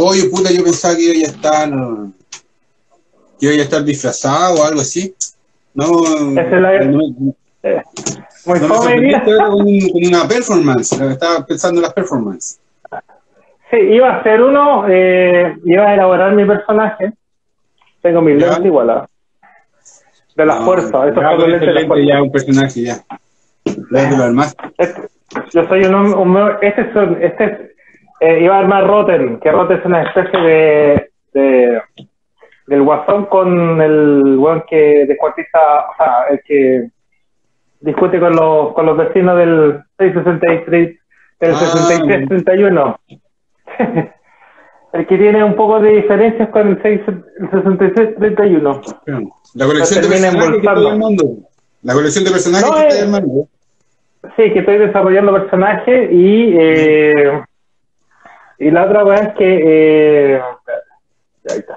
oye, puta, yo pensaba que iba a estar disfrazado o algo así. No, Esa es la... muy muy me fome, sorprendí mira. que era con una performance, estaba pensando en las performances. Sí, iba a hacer uno, iba a elaborar mi personaje. Tengo mis ¿Ya? lentes igual, de la No, fuerza. Estos ya son los con lentes ese de la lente fuerza. ya un personaje ya. Ya te lo armaste. Yo soy iba a armar Rotten, que Rotten es una especie del Guasón con el weón que descuartiza, o sea, el que discute con los vecinos del 663, del 6331. El que tiene un poco de diferencias con el 6631. La colección de termina personajes que estoy embolsando. armando. La colección de personajes No, que estoy armando. sí, que estoy desarrollando personajes y la otra cosa es que ahí está.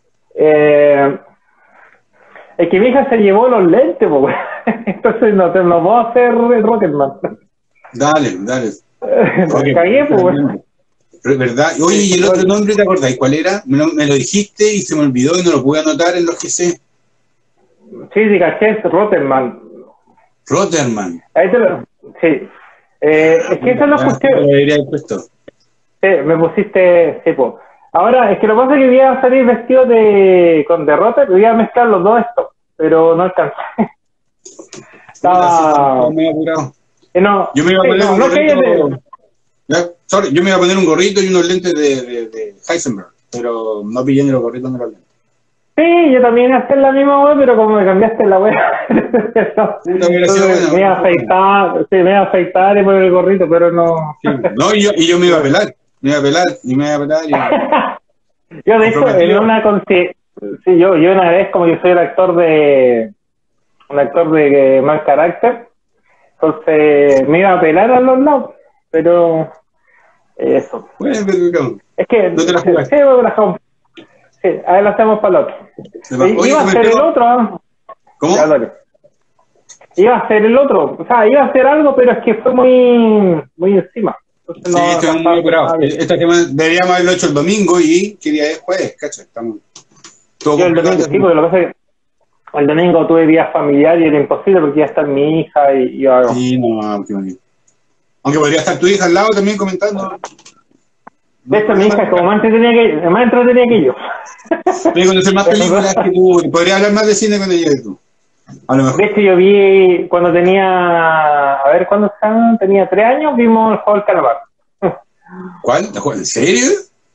Es que mi hija se llevó los lentes, po, entonces no te los voy a hacer el Rocketman. Dale. Me cagué, pues. ¿Verdad? Oye, ¿y el otro nombre te acordás? ¿Cuál era? Me lo dijiste y se me olvidó y no lo pude anotar en los GC. Sí, caché, es Rocketman. Rotterman. Ahí te lo... Sí. Es que eso lo escuché. Lo debería haber puesto. Sí, me pusiste... Sí, pues. Ahora, es que lo que pasa es que voy a salir vestido con derrota, voy a mezclar los dos estos, pero no alcancé. Estaba... Me he apurado. No, yo me iba a poner un gorrito. cállate. Yo me iba a poner un gorrito y unos lentes de Heisenberg, pero no pillé ni los gorritos ni los lentes. Sí, yo también iba a hacer la misma web, pero como me cambiaste la web, me iba a afeitar y poner el gorrito, pero no. Sí, no, y yo me iba a pelar. Me iba a pelar. Yo de hecho, en una sí, yo una vez, como yo soy un actor de mal carácter, entonces me iba a pelar a los lados, pero eso. Bueno, pero es que no te la jugaste. Sí, a ver, lo hacemos para el otro. Oye, iba a hacer el otro. ¿Cómo? Iba a hacer el otro, o sea, iba a hacer algo, pero es que fue muy encima. Entonces, sí, estamos muy apurados. Esta semana deberíamos haberlo hecho el domingo y ¿qué día es? Jueves, ¿cacha? Estamos todo yo el domingo, sí, porque lo que pasa es que el domingo tuve día familiar y era imposible porque ya está mi hija y yo hago. Sí, no, qué bonito. Aunque podría estar tu hija al lado también comentando. De hecho, mi hija es como más entretenida que yo. Voy a conocer más películas que tú. Podría hablar más de cine con ella que tú. A lo mejor. De hecho, yo vi cuando tenía... A ver, ¿cuándo están? Tenía 3 años, vimos el juego del calamar. ¿Cuál? ¿En serio?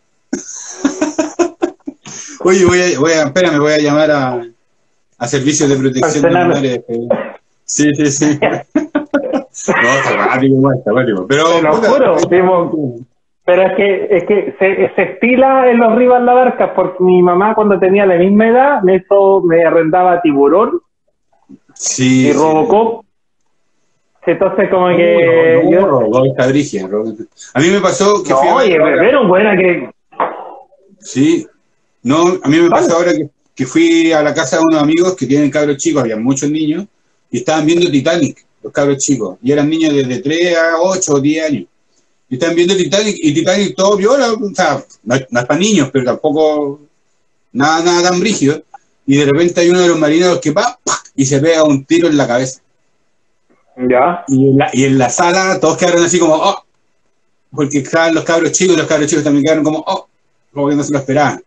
Oye, espérame, voy a llamar a servicios de protección de menores. Sí. No, está rápido. Pero te lo juro, vimos... Pero es que se estila en los Rivas La Barca, porque mi mamá cuando tenía la misma edad me arrendaba Tiburón y Robocop. Entonces como que... Robocop está brígido. A mí me pasó que pero buena que... Sí. No, a mí me pasó ahora que fui a la casa de unos amigos que tienen cabros chicos, había muchos niños, y estaban viendo Titanic, los cabros chicos, y eran niños desde 3 a 8 o 10 años. Y están viendo Titanic, y Titanic todo viola, o sea, no es para niños, pero tampoco nada tan brígido. Y de repente hay uno de los marineros que va y se pega un tiro en la cabeza. Ya. Y en la sala todos quedaron así como, oh, porque estaban los cabros chicos también quedaron como, oh, como que no se lo esperaban.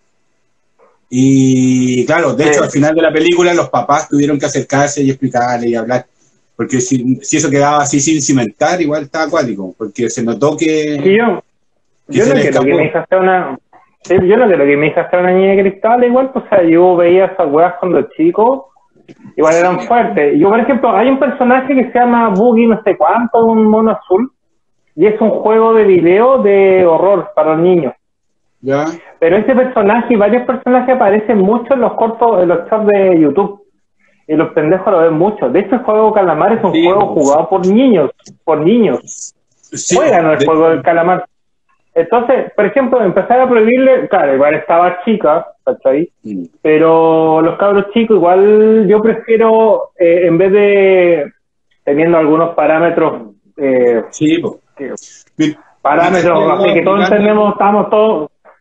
Y claro, de hecho, al final de la película los papás tuvieron que acercarse y explicarle y hablar. Porque si eso quedaba así sin cimentar, igual estaba acuático, porque se notó que... Sí, yo no quiero que mi hija sea una... Sí, yo no quiero que mi hija sea una niña de cristal, igual, pues, o sea, yo veía esas weas cuando chico, igual eran fuertes. Yo, por ejemplo, hay un personaje que se llama Boogie no sé cuánto, un mono azul, y es un juego de video de horror para los niños. ¿Ya? Pero ese personaje y varios personajes aparecen mucho en los cortos, en los shorts de YouTube. Y los pendejos lo ven mucho. De hecho, el juego Calamar es un juego jugado por niños. Sí, juegan el juego del Calamar. Entonces, por ejemplo, empezar a prohibirle, claro, igual estaba chica, ¿cachai? Pero los cabros chicos, igual yo prefiero, en vez de teniendo algunos parámetros, parámetros, así que todos entendemos, estamos todos,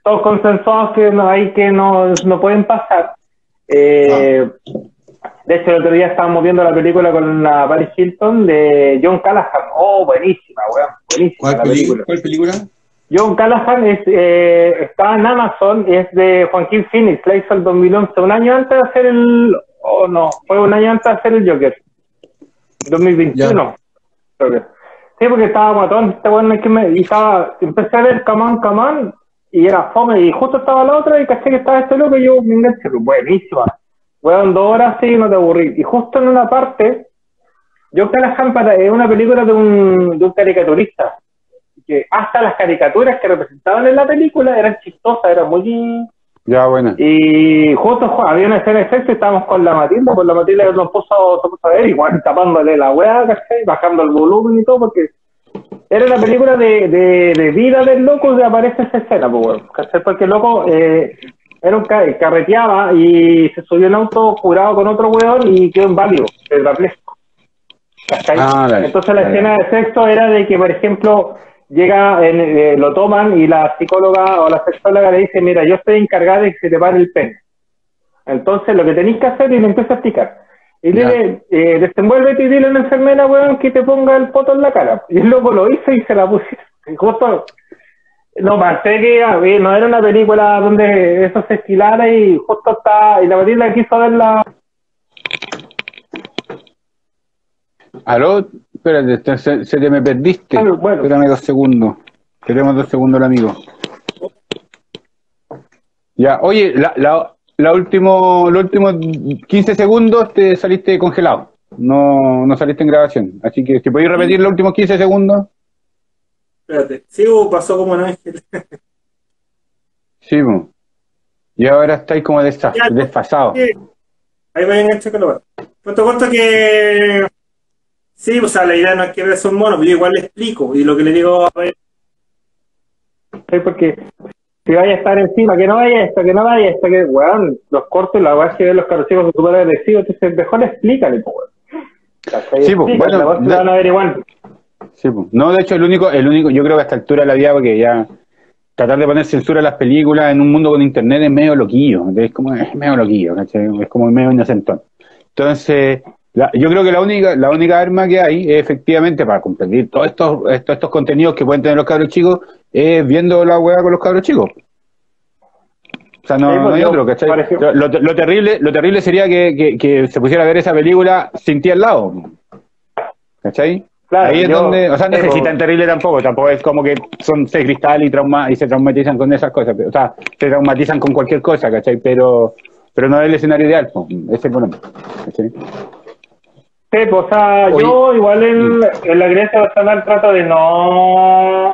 todos consensuados que no hay que no pueden pasar. De hecho, el otro día estábamos viendo la película con la Paris Hilton de John Callahan. Oh, buenísima, weón. Buenísima la película. ¿Cuál película? John Callahan está en Amazon, es de Joaquín Phoenix, la hizo el 2011, un año antes de hacer fue un año antes de hacer el Joker. 2021. Creo que. Sí, porque estaba matón, este weón empecé a ver Come On, y era fome, y justo estaba la otra, y caché que estaba este loco, y yo me enganché, buenísima. Weón, 2 horas sí, no te aburrí. Y justo en una parte, John Callahan es una película de un caricaturista, que hasta las caricaturas que representaban en la película eran chistosas, eran muy... Ya, bueno. Y justo había una escena de sexo y estábamos con la Matilda, pues la Matilda nos puso a ver, igual tapándole la weá, ¿cachai? Bajando el volumen y todo, porque era una película de vida del loco donde aparece esa escena, pues weón, ¿cachai? Porque el loco era carreteaba y se subió en auto jurado con otro weón y quedó inválido, tetrapléjico. Entonces la escena de sexo era de que, por ejemplo, lo toman y la psicóloga o la sexóloga le dice, mira, yo estoy encargada de que se te pare el pene. Entonces lo que tenéis que hacer, y le empieza a explicar. Y dile, desenvuélvete y dile a una enfermera, weón, que te ponga el poto en la cara. Y el loco lo hizo y se la pusieron. Y justo, no pensé que no era una película donde eso se estilara y justo y la Matilda quiso verla. Aló, espérate, se te me perdiste. Bueno. Espérame 2 segundos. Queremos 2 segundos el amigo. Ya, oye, los últimos 15 segundos te saliste congelado. No saliste en grabación. Así que si podéis repetir los últimos 15 segundos. Espérate, sí, pasó como un ángel. Sí, y ahora estáis como desfasados. Sí. Ahí me habían hecho que lo pues te cuento que sí, o sea, la idea no es que veas un mono, pero yo igual le explico, y lo que le digo a ver. Sí, porque si vaya a estar encima, que no vaya esto, que weón, los cortes, la verdad es que ven los carrocicos son súper agresivos, entonces mejor explícale, pues weón. Sí, pues, bueno, van a ver igual. Sí, pues. No, de hecho, el único, yo creo que a esta altura de la vida, porque ya tratar de poner censura a las películas en un mundo con internet es medio loquillo, es medio loquillo, ¿cachai? Es como medio inocentón. Entonces, yo creo que la única arma que hay es efectivamente para competir todos estos contenidos que pueden tener los cabros chicos es viendo la weá con los cabros chicos. O sea, no, sí, pues no hay otro, ¿cachai? Lo terrible sería que se pusiera a ver esa película sin ti al lado, ¿cachai? Claro, ahí es donde, o sea, no sé si tan terrible tampoco es como que son 6 cristales y se traumatizan con esas cosas, o sea, se traumatizan con cualquier cosa, ¿cachai? Pero no es el escenario ideal, ese es el problema, ¿cachai? Sí, pues, o sea, yo igual en la creencia personal trato de no,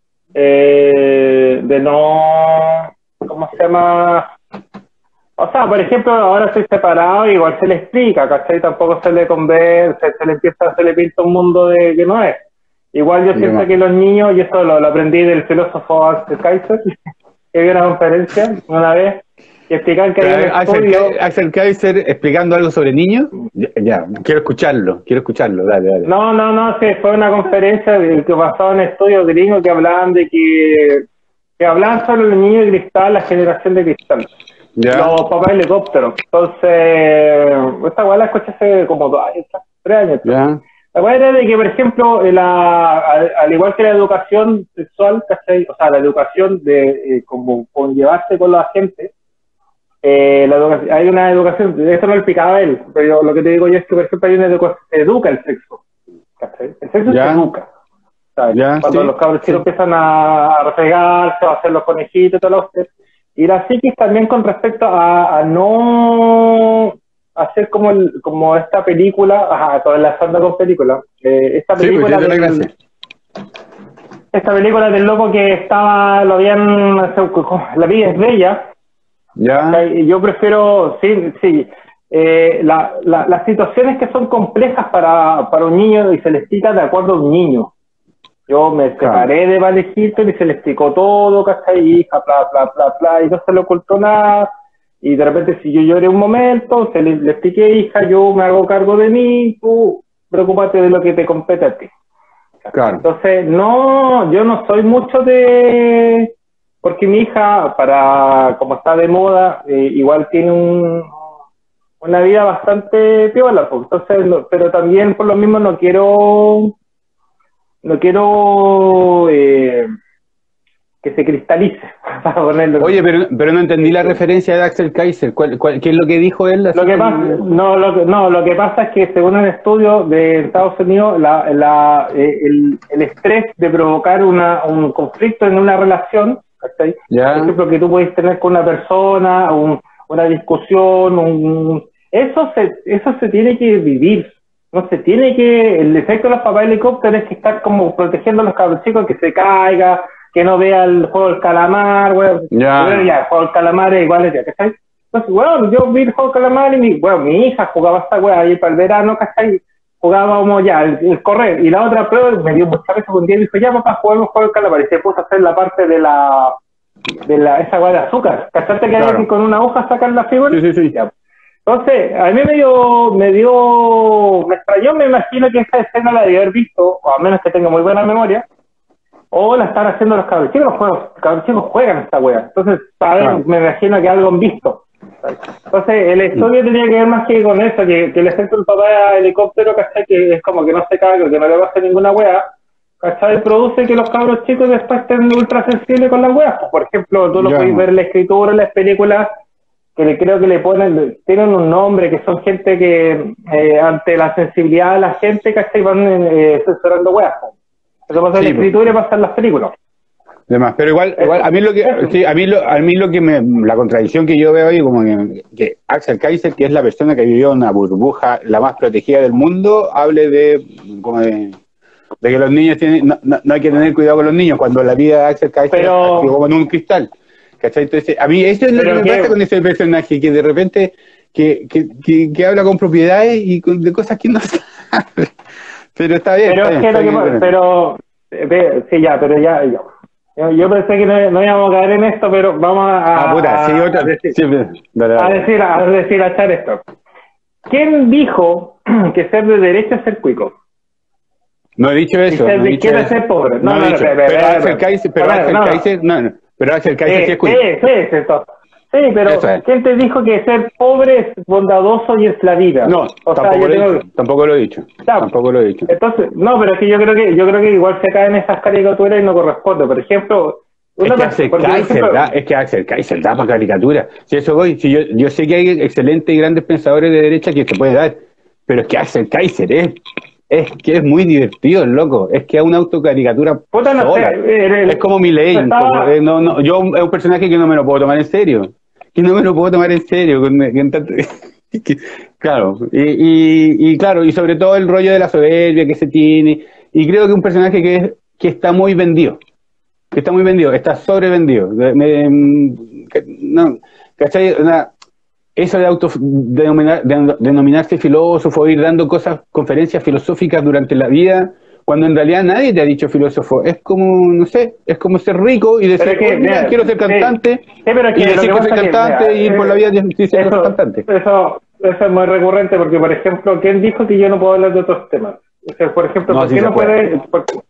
¿cómo se llama? O sea, por ejemplo, ahora estoy separado, igual se le explica, ¿cachai? Tampoco se le convence, se le pinta un mundo de que no es. Igual yo siento que los niños, y eso lo aprendí del filósofo Axel Kaiser, que vio una conferencia una vez, y explicar que hay un estudio... Axel Kaiser explicando algo sobre niños, ya, quiero escucharlo, dale. No, sí, fue una conferencia que basaba en estudios gringos que hablaban de que hablaban sobre los niños de cristal, la generación de cristal. Ya. Los papás helicópteros. Entonces, esta weá la escuché hace como 2 años, 3 años. Ya. La weá era de que, por ejemplo, al igual que la educación sexual, ¿cachai? O sea, la educación de como conllevarse con la gente, hay una educación, esto no lo explicaba él, pero lo que te digo yo es que, por ejemplo, hay una educación, se educa el sexo, ¿cachai? El sexo se educa. Cuando los cabros chicos empiezan a refregarse, a hacer los conejitos y todo lo que... Y la psiquis también con respecto a no hacer como esta película, toda la sanda con película, esta película esta película del loco que la vida es bella. Ya. Y yo prefiero, las situaciones que son complejas para un niño y se le explica de acuerdo a un niño. Yo me separé de Paris Hilton y se le explicó todo, ¿cachai? Hija, bla, y no se le ocultó nada. Y de repente, si yo lloré un momento, le expliqué, hija, yo me hago cargo de mí, tú preocúpate de lo que te compete a ti. Claro. Entonces, yo no soy mucho de porque mi hija, como está de moda, igual tiene una vida bastante piola, pues. Entonces, pero también por lo mismo no quiero que se cristalice, para ponerlo. Oye, pero no entendí la referencia de Axel Kaiser. ¿Qué es lo que dijo él? Lo que pasa es que según un estudio de Estados Unidos, el estrés de provocar un conflicto en una relación, ¿sí? Por ejemplo, que tú puedes tener con una persona, una discusión, eso se tiene que vivir. No se tiene el efecto de los papás helicópteros es que estar como protegiendo a los cabros chicos, que se caiga, que no vea el juego del calamar, weón. Ya, el juego del calamar es igual, ¿cachai? Entonces, weón, yo vi el juego del calamar y mi hija jugaba esta weá ahí para el verano, ¿cachai? Jugábamos ya, el correr. Y la otra prueba me dio mucha veces un día y me dijo, ya papá, juguemos el juego del calamar. Y se puso a hacer la parte de esa weá de azúcar. ¿Cachaste que hay que con una hoja sacar la figura? Sí. Ya. Entonces, a mí me extrañó, me imagino que esta escena la de haber visto, o a menos que tenga muy buena memoria, o la están haciendo los cabros chicos, los cabros chicos juegan esta wea. Entonces, me imagino que algo han visto. Entonces, el estudio tenía que ver más que con eso, que el efecto del papá helicóptero, ¿cachai? Que es como que no se caiga, que no le pase ninguna wea, ¿cachai? Produce que los cabros chicos después estén ultra sensibles con las weas. Por ejemplo, tú lo puedes ver en la escritura, en las películas, que creo que tienen un nombre, que son gente que ante la sensibilidad de la gente, ¿cachai? Van censurando weas. Eso pasa en la escritura y pasa en las películas. Demás, pero igual a mí la contradicción que yo veo ahí, como que Axel Kaiser, que es la persona que vivió una burbuja la más protegida del mundo, hable de que los niños no hay que tener cuidado con los niños, cuando la vida de Axel Kaiser es como en un cristal. ¿Cachai? Entonces, a mí eso es lo que me pasa con ese personaje, que de repente que habla con propiedades y de cosas que no sabe. Pero está bien. Yo pensé que no íbamos a caer en esto, pero vamos a echar esto. ¿Quién dijo que ser de derecha es ser cuico? No he dicho eso. Y ser de izquierda es ser pobre. Pero Axel Kaiser sí es cuico. Sí, pero ¿quién te dijo que ser pobre es bondadoso y es la vida? No, tampoco lo he dicho. Entonces, no, pero es que yo creo que igual se caen esas caricaturas y no corresponde. Por ejemplo, es que Axel Kaiser da para caricatura. Si eso voy, yo sé que hay excelentes y grandes pensadores de derecha que se puede dar, pero es que Axel Kaiser es que es muy divertido, el loco. Es que es una autocaricatura sola. Es como Milei. Yo es un personaje que no me lo puedo tomar en serio. Claro. Y sobre todo el rollo de la soberbia que se tiene. Y creo que un personaje que está muy vendido. Está sobrevendido. ¿Cachai? Eso de denominarse filósofo, ir dando conferencias filosóficas durante la vida, cuando en realidad nadie te ha dicho filósofo. Es como, no sé, es como ser rico y decir, quiero ser cantante, y decir que soy cantante y ir por la vida diciendo ser cantante. Eso es muy recurrente, porque, por ejemplo, ¿quién dijo que yo no puedo hablar de otros temas? O sea, por ejemplo, ¿por qué no puede?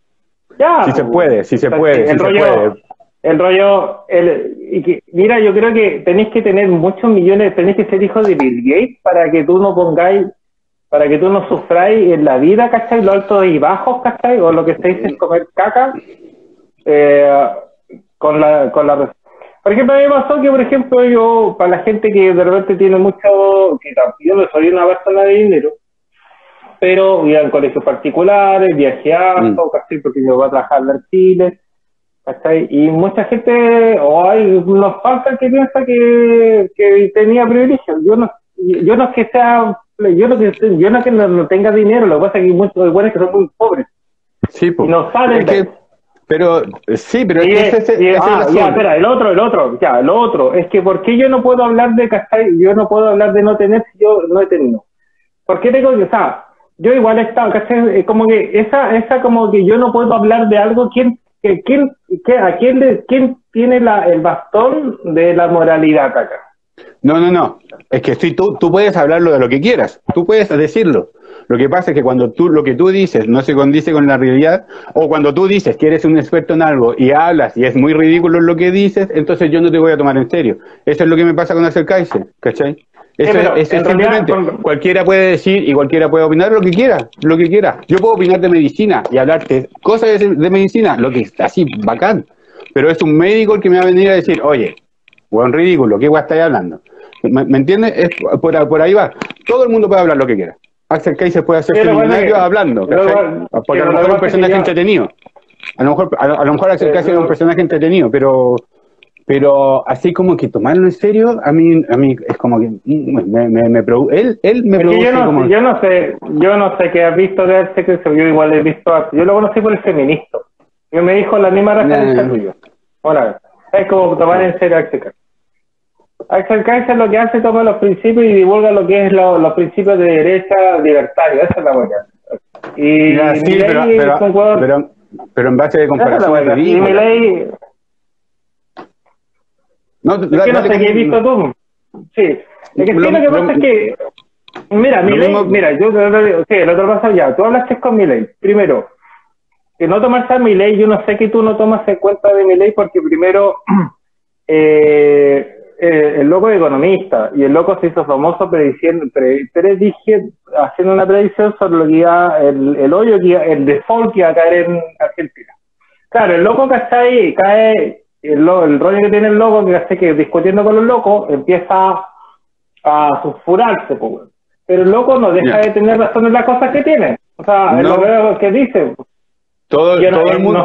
Sí se puede. El rollo, mira, yo creo que tenéis que tener muchos millones, tenéis que ser hijo de Bill Gates para que tú no sufráis en la vida, ¿cachai? Los altos y bajos, ¿cachai? O lo que se dice es comer caca, Por ejemplo, a mí me pasó que, por ejemplo, yo, para la gente que de repente tiene mucho, que yo no soy una persona de dinero, pero iba en colegios particulares, viajé harto, ¿cachai? Porque yo voy a trabajar en Chile, ¿cachai? Y mucha gente, hay unos faltas que piensa que tenía privilegios. Yo no es que sea, yo no es que no tenga dinero, lo que pasa es que hay muchos buenos que son muy pobres. Sí, pues. Y no saben pero lo otro es que ¿por qué yo no puedo hablar de ¿cachai? Yo no puedo hablar de no tener si yo no he tenido? ¿Por qué tengo que, yo igual he estado, ¿cachai? Como que esa como que yo no puedo hablar de algo, ¿quién tiene el bastón de la moralidad acá? No. Es que tú puedes hablarlo de lo que quieras. Tú puedes decirlo. Lo que pasa es que cuando lo que tú dices no se condice con la realidad, o cuando tú dices que eres un experto en algo y hablas y es muy ridículo lo que dices, entonces yo no te voy a tomar en serio. Eso es lo que me pasa con Axel Kaiser, ¿cachai? Eso es simplemente, cualquiera puede decir y cualquiera puede opinar lo que quiera, lo que quiera. Yo puedo opinar de medicina y hablarte cosas de medicina, lo que está así, bacán. Pero es un médico el que me va a venir a decir, oye, buen ridículo, ¿qué guay estáis hablando? ¿Me entiendes? Por ahí va. Todo el mundo puede hablar lo que quiera. Axel Kaiser puede hacer seminario hablando, ¿cachai? Porque a lo mejor es un personaje entretenido. A lo mejor Axel Kaiser es un personaje entretenido, pero así como que tomarlo en serio, a mí es como que él me produce como... Yo no sé qué has visto de Axel Kaiser, yo igual he visto a... Yo lo conocí por el feminista. Yo me dijo la misma referencia tuya. Ahora, es como tomar en serio a Axel Kaiser. Axel Kaiser lo que hace es tomar los principios y divulga lo que es los principios de derecha libertario, esa es la buena. Y ya, sí, pero en base de comparación ridícula. Y Milei... No, es que no sé qué he visto tú. Sí. Es que lo que pasa es que... Mira, Milei... Mira, yo... Sí, el otro pasa ya. Tú hablaste con Milei. Primero, que no tomarse a Milei, yo no sé que tú no tomas en cuenta de Milei porque primero... el loco es economista y el loco se hizo famoso haciendo una predicción sobre lo que iba el hoyo, el default que iba a caer en Argentina. Claro, el loco, ¿cachai? Cae, el rollo que tiene el loco, que discutiendo con los locos, empieza a sulfurarse, pues. Pero el loco no deja de tener razón en las cosas que tiene. O sea, no. Lo que dice. Todo el mundo.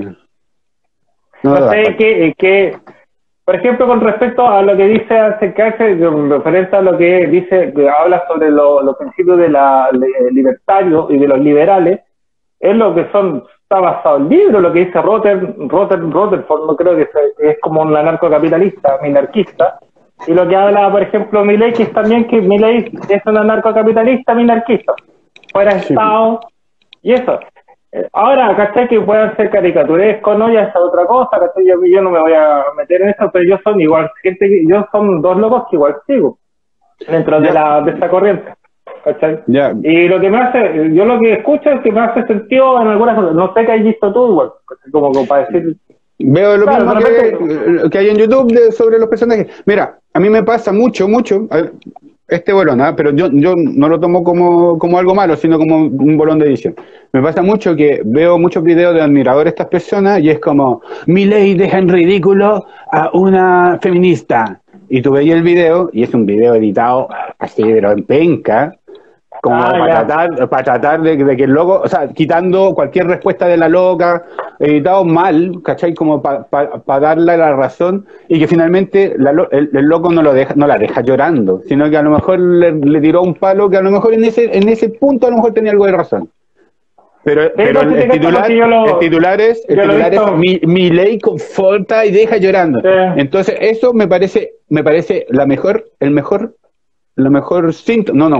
No sé qué por ejemplo, con respecto a lo que dice Axel Kaiser, referente a lo que dice, que habla sobre los principios de libertarios y de los liberales, es lo que está basado en el libro, lo que dice Rutherford, no creo que es como un anarcocapitalista, minarquista, y lo que habla, por ejemplo, Milei, que es también que Milei es un anarcocapitalista, minarquista, fuera de Estado, y eso. Ahora, ¿cachai? Que puedan ser caricaturescos, ¿no? Ya es otra cosa, ¿cachai? Yo no me voy a meter en eso, pero yo son igual, yo son dos locos que igual sigo dentro de esa corriente, ¿cachai? Y lo que me hace, yo lo que escucho es que me hace sentido en algunas cosas, no sé qué has visto tú igual, como para decir... Veo lo mismo que hay en YouTube sobre los personajes. Mira, a mí me pasa mucho, a ver, bolón, pero yo no lo tomo como algo malo, sino como un bolón de edición. Me pasa mucho que veo muchos videos de admiradores de estas personas y es como, Milei deja en ridículo a una feminista. Y tú veis el video, y es un video editado así, pero en penca, como para tratar de que el loco, o sea, quitando cualquier respuesta de la loca, editado mal, ¿cachai? Como para darle la razón, y que finalmente el loco no la deja llorando, sino que a lo mejor le tiró un palo que a lo mejor en ese punto a lo mejor tenía algo de razón. Pero el titular es Milei conforta y deja llorando. Entonces eso me parece el mejor síntoma,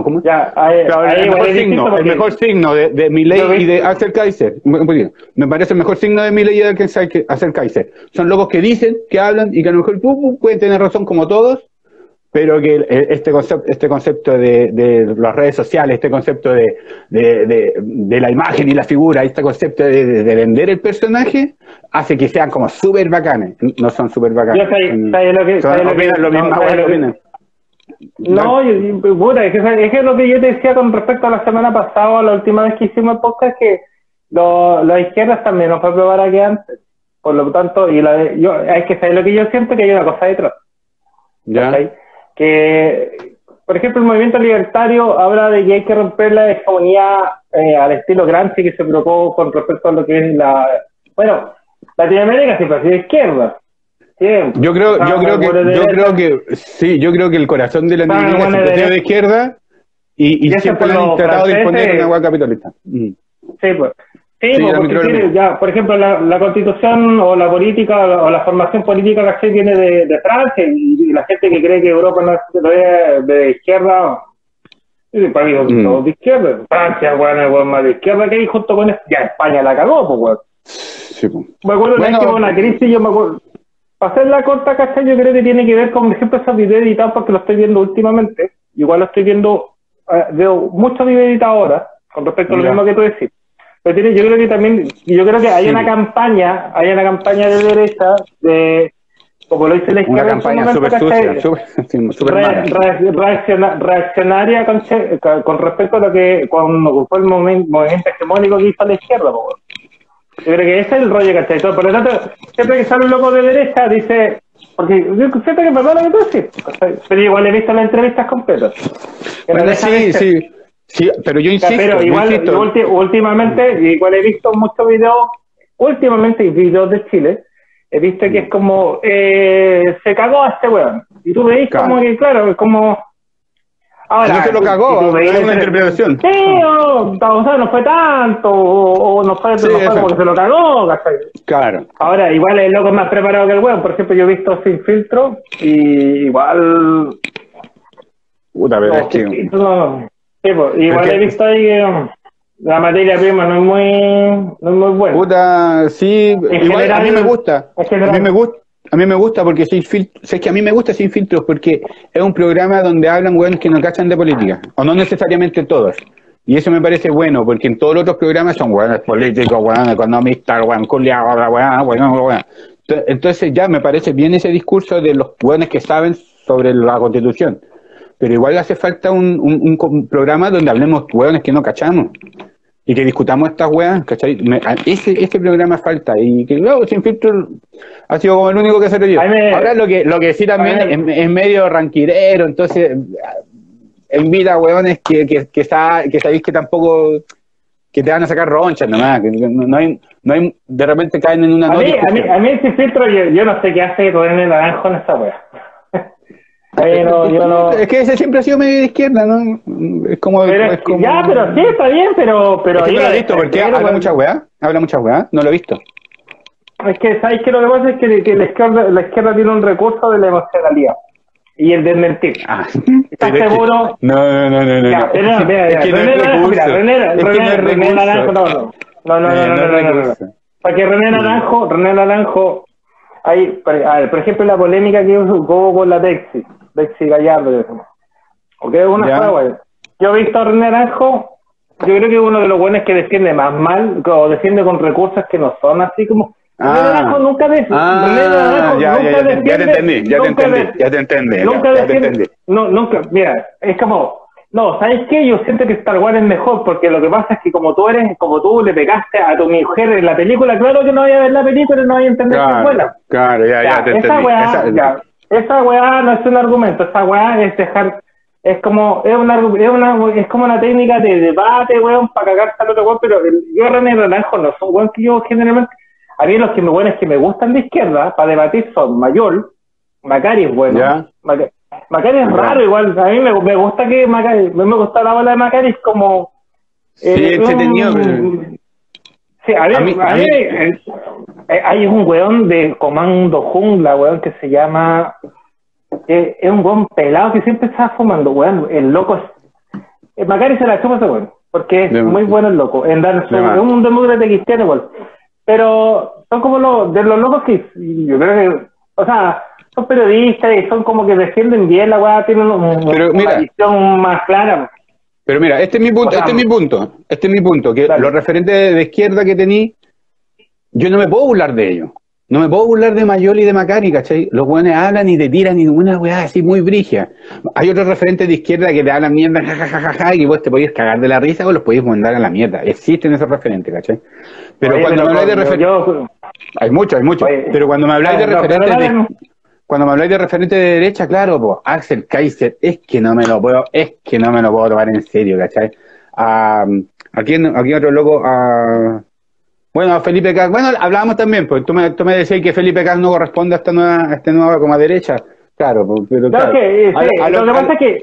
el mejor signo de Milei y de Axel Kaiser. Me parece el mejor signo de Milei y de Axel Kaiser. Son locos que dicen, que hablan y que a lo mejor pueden tener razón como todos, pero que este concepto de las redes sociales, este concepto de la imagen y la figura, este concepto de vender el personaje, hace que sean como súper bacanes. No son súper bacanes. No, es que lo que yo te decía con respecto a la semana pasada, la última vez que hicimos el podcast, que las izquierdas también nos fue probar que antes. Por lo tanto, hay que saber lo que yo siento, que hay una cosa detrás. ¿Okay? Que, por ejemplo, el movimiento libertario habla de que hay que romper la hegemonía al estilo Gramsci que se provocó con respecto a lo que es Latinoamérica siempre ha sido izquierda. Siempre. Yo creo que el corazón de Latinoamérica siempre ha sido de izquierda y siempre han tratado de imponer una hueá capitalista. Sí, pues. Porque por ejemplo, la constitución o la política o la formación política que viene de Francia y la gente que cree que Europa no es de izquierda, para mí todos de izquierda. Francia, es más de izquierda que hay junto con España la cagó, pues, weón. Sí, pues. Me acuerdo que hubo una crisis, para hacer la corta, ¿cachai? Yo creo que tiene que ver con, por ejemplo, esos videos editados porque lo estoy viendo últimamente, igual lo estoy viendo veo muchos videos ahora con respecto a lo mismo que tú decís. Pero yo creo que también, yo creo que hay una campaña de derecha de, como lo dice la izquierda, una campaña súper sucia, reaccionaria con respecto a lo que cuando fue el movimiento hegemónico que hizo la izquierda. Yo creo que ese es el rollo, ¿cachai? Por lo tanto, siempre que sale un loco de derecha dice, porque yo siento que es verdad lo que tú decís, pero igual he visto las entrevistas completas. Bueno, sí, pero yo insisto. Pero igual, últimamente, igual he visto muchos videos, videos de Chile, he visto que es como, se cagó a este weón. Y tú veis como que, claro, es como... Ahora, no se lo cagó, es una interpretación. Sí, o sea, no fue tanto, o no fue como que se lo cagó, ¿cachai? Claro. Ahora, igual el loco es más preparado que el weón. Por ejemplo, yo he visto Sin Filtro, y igual... Puta, pero es que... Sí, pues, igual he visto ahí que la materia prima no es muy buena. Puta, sí, igual general, a mí me gusta. A mí me gusta porque Sin Filtros, es que a mí me gusta Sin Filtros porque es un programa donde hablan hueones que no cachan de política, o no necesariamente todos. Y eso me parece bueno, porque en todos los otros programas son hueones políticos, hueones economistas, hueones culiados, hueones. Entonces ya me parece bien ese discurso de los hueones que saben sobre la Constitución. Pero igual hace falta un programa donde hablemos hueones que no cachamos y que discutamos estas hueas, ¿cachai? Ese programa falta y que luego Sin Filtro ha sido como el único que se lo dio. Ahora lo que sí también es medio ranquirero, entonces invita a hueones que sabéis que tampoco que te van a sacar ronchas nomás, que no hay de repente caen en una a mí Sin Filtro yo no sé qué hace con el naranjo en esa wea. Pero yo no... Es que ese siempre ha sido medio de izquierda, ¿no? Es como... Ya, pero sí, está bien, pero es que no lo he visto, porque habla mucha weá, no lo he visto. Es que, ¿sabes qué? Lo que pasa es que la izquierda tiene un recurso de la emocionalidad y el desmentir. ¿Estás seguro? No. René Naranjo, no. Para que René Naranjo... por ejemplo, la polémica que hubo con la Bexi Gallardo, ¿ok? Yo he visto a René Naranjo, yo creo que es uno de los buenos que defiende más mal, o defiende con recursos que no son así como... René Naranjo nunca defiende... Ya te entendí. Nunca, mira, es como... No, ¿sabes qué? Yo siento que Star Wars es mejor, porque lo que pasa es que como tú le pegaste a tu mujer en la película, claro que no voy a ver la película y no voy a entender que es buena. Claro, ya te entendí. Esa weá no es un argumento, esa weá es dejar, es como una técnica de debate, weón, para cagarse al otro weón, pero yo René Naranjo no son weón que yo generalmente, a mí los que me gustan de izquierda, para debatir son Mayol, Macari es bueno, Macari es raro igual, a mí me gusta que Macari, me gusta la bola de Macari, es como... entretenido, Sí, hay un weón de Comando Jungla, weón, que se llama... es un weón pelado que siempre está fumando, weón, el loco es... Macari se la chupa ese weón, porque es muy bueno el loco, es un demócrata cristiano igual, pero son como de los locos que yo creo que, o sea... Son periodistas y son como que defienden bien la weá, tienen una visión más clara. Pero mira, este es mi punto, que los referentes de izquierda que tení, yo no me puedo burlar de ellos. No me puedo burlar de Mayol y de Macari, ¿cachai? Los weones hablan y te tiran y una weá así muy brigia. Hay otros referentes de izquierda que te hablan mierda, jajajaja, y vos te podés cagar de la risa o los podés mandar a la mierda. Existen esos referentes, ¿cachai? Pero cuando me habláis de referentes... Hay muchos. Pero cuando me habláis de referentes Cuando me habláis de referente de derecha, claro, pues Axel Kaiser, es que no me lo puedo tomar en serio, ¿cachai? Aquí otro loco, bueno, a Felipe Cas, bueno, hablábamos también, pues tú me decías que Felipe Cas no corresponde a esta nueva como a derecha, claro, pero claro. Lo que pasa es que...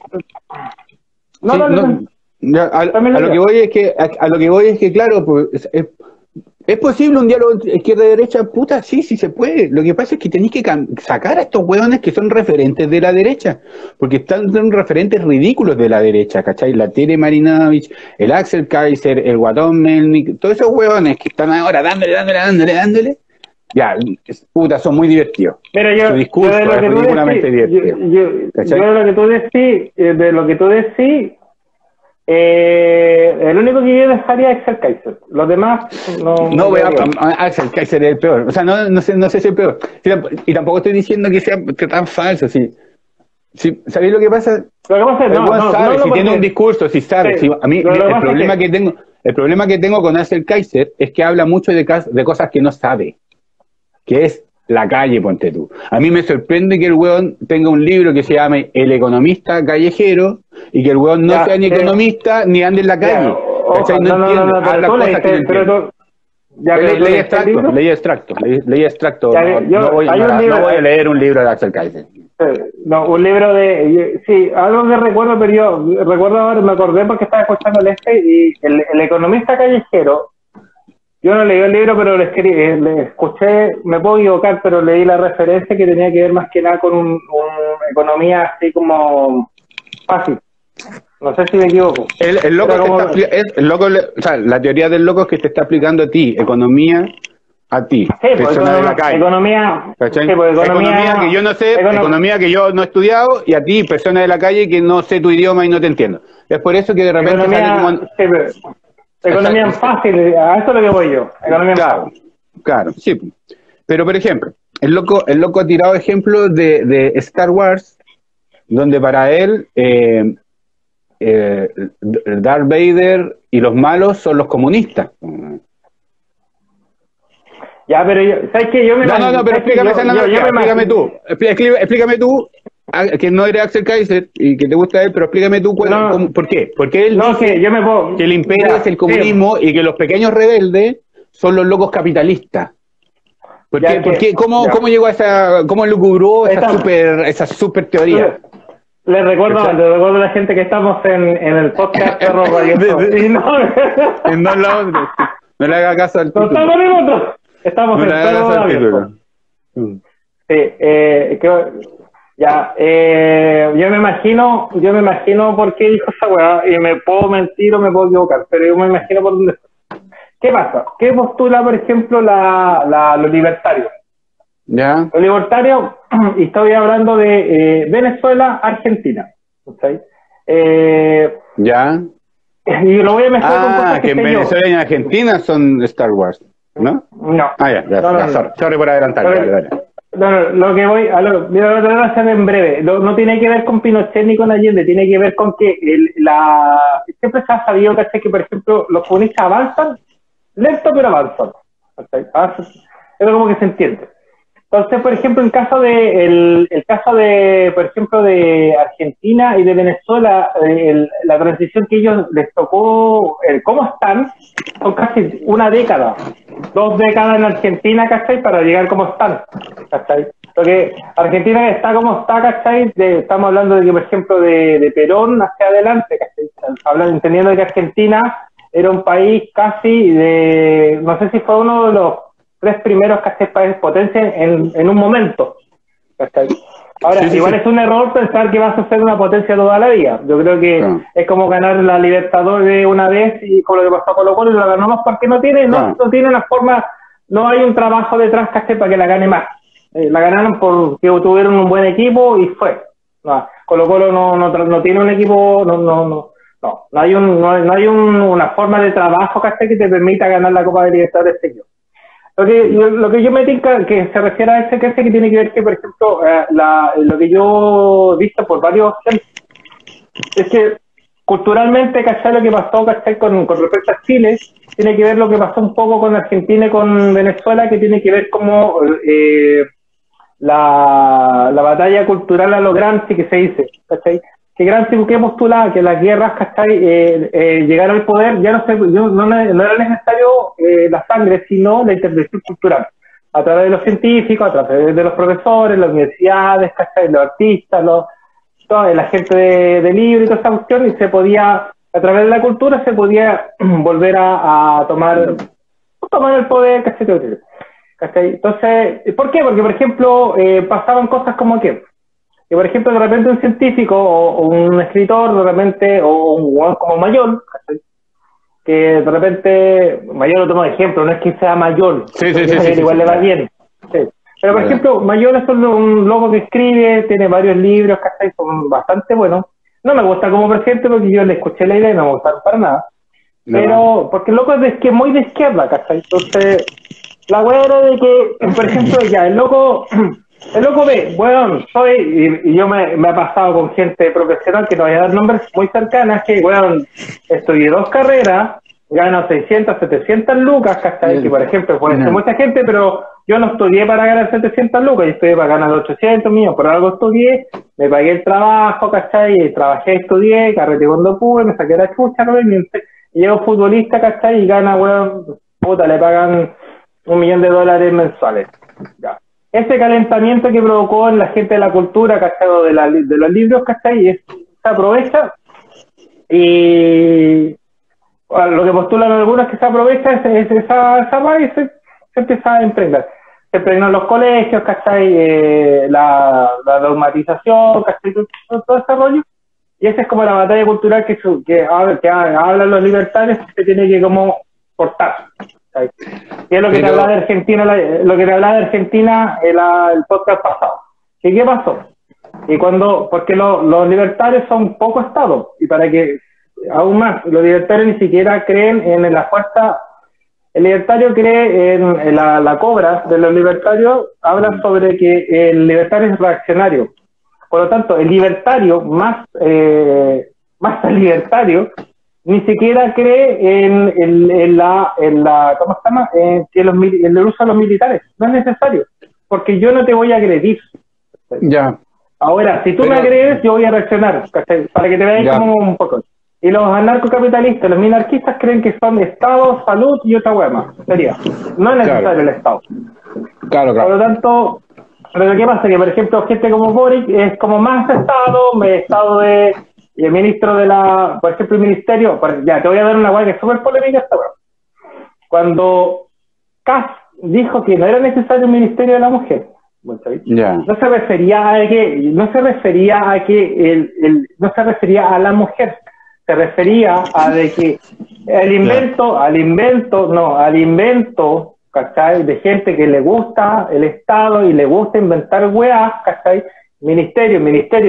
A lo que voy es que, claro, pues... ¿Es posible un diálogo entre izquierda y derecha? Puta, sí se puede. Lo que pasa es que tenéis que sacar a estos hueones que son referentes de la derecha, porque son referentes ridículos de la derecha, ¿cachai? La Tere Marinovich, el Axel Kaiser, el Guatón Melnik, todos esos hueones que están ahora dándole, ya, puta, son muy divertidos. Pero su discurso es ridículamente divertido. De lo que tú decís, El único que yo dejaría es Axel Kaiser. Los demás no voy a Axel Kaiser es el peor. O sea, no sé si es el peor. Y tampoco estoy diciendo que sea tan falso. Sí. ¿Sabéis lo que pasa? Lo que pasa es sabe, si tiene un discurso, si sabe. Sí, si, a mí el problema que tengo con Axel Kaiser es que habla mucho de cosas que no sabe. Que es la calle, ponte tú. A mí me sorprende que el weón tenga un libro que se llame El economista callejero y que el weón no sea ni economista ni ande en la calle. Habla cosas que no entiende. Leí extracto. No voy a leer un libro de Axel Kaiser. No, un libro sí, algo que recuerdo, pero yo recuerdo ahora, me acordé porque estaba escuchando y el economista callejero. Yo no leí el libro, pero le escuché, me puedo equivocar, pero leí la referencia que tenía que ver más que nada con una economía así como fácil. No sé si me equivoco. La teoría del loco es que te está aplicando a ti, economía a ti, sí, persona de la calle. Economía que yo no sé, economía que yo no he estudiado, y a ti, persona de la calle que no sé tu idioma y no te entiendo. Es por eso que de repente economía fácil, a eso es lo que voy yo. Claro, sí. Pero por ejemplo, el loco ha tirado ejemplos de Star Wars, donde para él Darth Vader y los malos son los comunistas. Ya, pero ¿sabes qué? Yo me No, pero explícame tú. Explícame tú, que no eres Axel Kaiser y que te gusta él, pero explícame tú por qué. Porque él dice que el imperio es el comunismo y que los pequeños rebeldes son los locos capitalistas. ¿Cómo llegó a cómo lucubró esa super teoría? Les recuerdo a la gente que estamos en el podcast Perro Radioso. No le haga caso al título. Estamos en Perro Radioso. Yo me imagino por qué dijo esa weá, y me puedo mentir o me puedo equivocar, pero yo me imagino por dónde. ¿Qué pasa? ¿Qué postula, por ejemplo, los libertarios? ¿Ya? Los libertarios, y estoy hablando de Venezuela, Argentina. ¿Okay? ¿Ya? Y lo voy a mezclar con cosas que en Venezuela y en Argentina son Star Wars, ¿no? No. Sorry por adelantar. Dale. No, lo que voy a hacer en breve. No tiene que ver con Pinochet ni con Allende, tiene que ver con que siempre se ha sabido que, por ejemplo, los comunistas avanzan, lento pero avanzan. Es como que se entiende. Entonces, por ejemplo, el caso de, por ejemplo, de Argentina y de Venezuela, la transición que ellos les tocó, cómo están, son casi una década, 2 décadas en Argentina, ¿cachai? Para llegar como están, ¿cachai? Porque Argentina está como está, ¿cachai? Estamos hablando de que, por ejemplo, de Perón hacia adelante, ¿cachai? Entendiendo que Argentina era un país casi no sé si fue uno de los 3 primeros países potencia en un momento. Ahora, igual es un error pensar que vas a ser una potencia toda la vida. Yo creo que es como ganar la Libertadores una vez y con lo que pasó a Colo-Colo y la ganamos porque no tiene una forma, no hay un trabajo detrás para que la gane más. La ganaron porque tuvieron un buen equipo y fue. Colo-Colo no tiene un equipo, no hay una forma de trabajo que te permita ganar la Copa de Libertadores este año. Lo que yo me tinca que se refiere a ese que tiene que ver que, por ejemplo, lo que yo he visto por varios es que culturalmente, ¿cachai? Lo que pasó, ¿cachai? Con respecto a Chile, tiene que ver lo que pasó un poco con Argentina y con Venezuela, que tiene que ver como la batalla cultural a lo Gramsci que se dice, ¿cachai? Que Gramsci que postulaba que las guerras, ¿cachai? Llegar al poder ya no era necesario la sangre, sino la intervención cultural, a través de los científicos, a través de los profesores, las universidades, ¿cachai? Los artistas, la gente de libros y toda esa cuestión, y se podía, a través de la cultura, se podía volver a tomar el poder, ¿cachai? Entonces, ¿por qué? Porque, por ejemplo, pasaban cosas como que por ejemplo, de repente un científico o un escritor, de repente, o un como Mayol, que de repente, Mayol lo tomo de ejemplo, no es que sea Mayol, igual le va bien. Sí. Pero, por ejemplo, Mayol es un loco que escribe, tiene varios libros, ¿cachai? Son bastante buenos. No me gusta como presidente porque yo le escuché la idea y no me gustaron para nada. No. Pero, porque el loco es muy de izquierda, ¿cachai? Entonces, la weá era de que, por ejemplo, ya, el loco ve, weón, y yo me ha pasado con gente profesional, que no voy a dar nombres, muy cercanas, que, weón, estudié 2 carreras, gano 600, 700 lucas, ¿cachai? Que, por ejemplo, puede ser mucha gente, pero yo no estudié para ganar 700 lucas, yo estudié para ganar 800 míos, por algo estudié, me pagué el trabajo, ¿cachai? Trabajé, estudié, carreté cuando pude, me saqué la chucha, ¿no? Y llego futbolista, ¿cachai? Y gana, weón, puta, le pagan $1 millón mensuales. Ya. Ese calentamiento que provocó en la gente de la cultura, ¿cachai? De los libros, ¿cachai? Se aprovecha y lo que postulan algunos es que se aprovecha es esa vaina y se empieza a impregnar. Se impregnan los colegios, ¿cachai? La dogmatización, ¿cachai? Todo ese rollo. Y esa es como la batalla cultural que hablan los libertarios, que se tiene que como cortar. ¿sabes? Y es lo que te hablaba de Argentina, el podcast pasado. ¿Y qué pasó? Porque los libertarios son poco Estado, y para que, aún más, los libertarios ni siquiera creen en la fuerza. El libertario cree en la cobra de los libertarios, habla sobre que el libertario es reaccionario. Por lo tanto, el libertario más libertario ni siquiera cree en la ¿cómo se llama? En el uso de los militares. No es necesario, porque yo no te voy a agredir. Ya. Ahora, si tú me agredes, yo voy a reaccionar, ¿cachai? Para que te veáis como un poco. Y los anarcocapitalistas, los minarquistas creen que son Estado, salud y otra hueá más. Sería. No es necesario el Estado. Claro. Por lo tanto, pero ¿qué pasa? Que, por ejemplo, gente como Boric es como más Estado de... Y el ministro por ejemplo, el ministerio... Ya, te voy a dar una hueá que es súper polémica esta hueá. Cuando Kass dijo que no era necesario un ministerio de la mujer, no se refería a la mujer, se refería a de que al invento, ¿cachai? De gente que le gusta el Estado y le gusta inventar weas, ¿cachai? Ministerio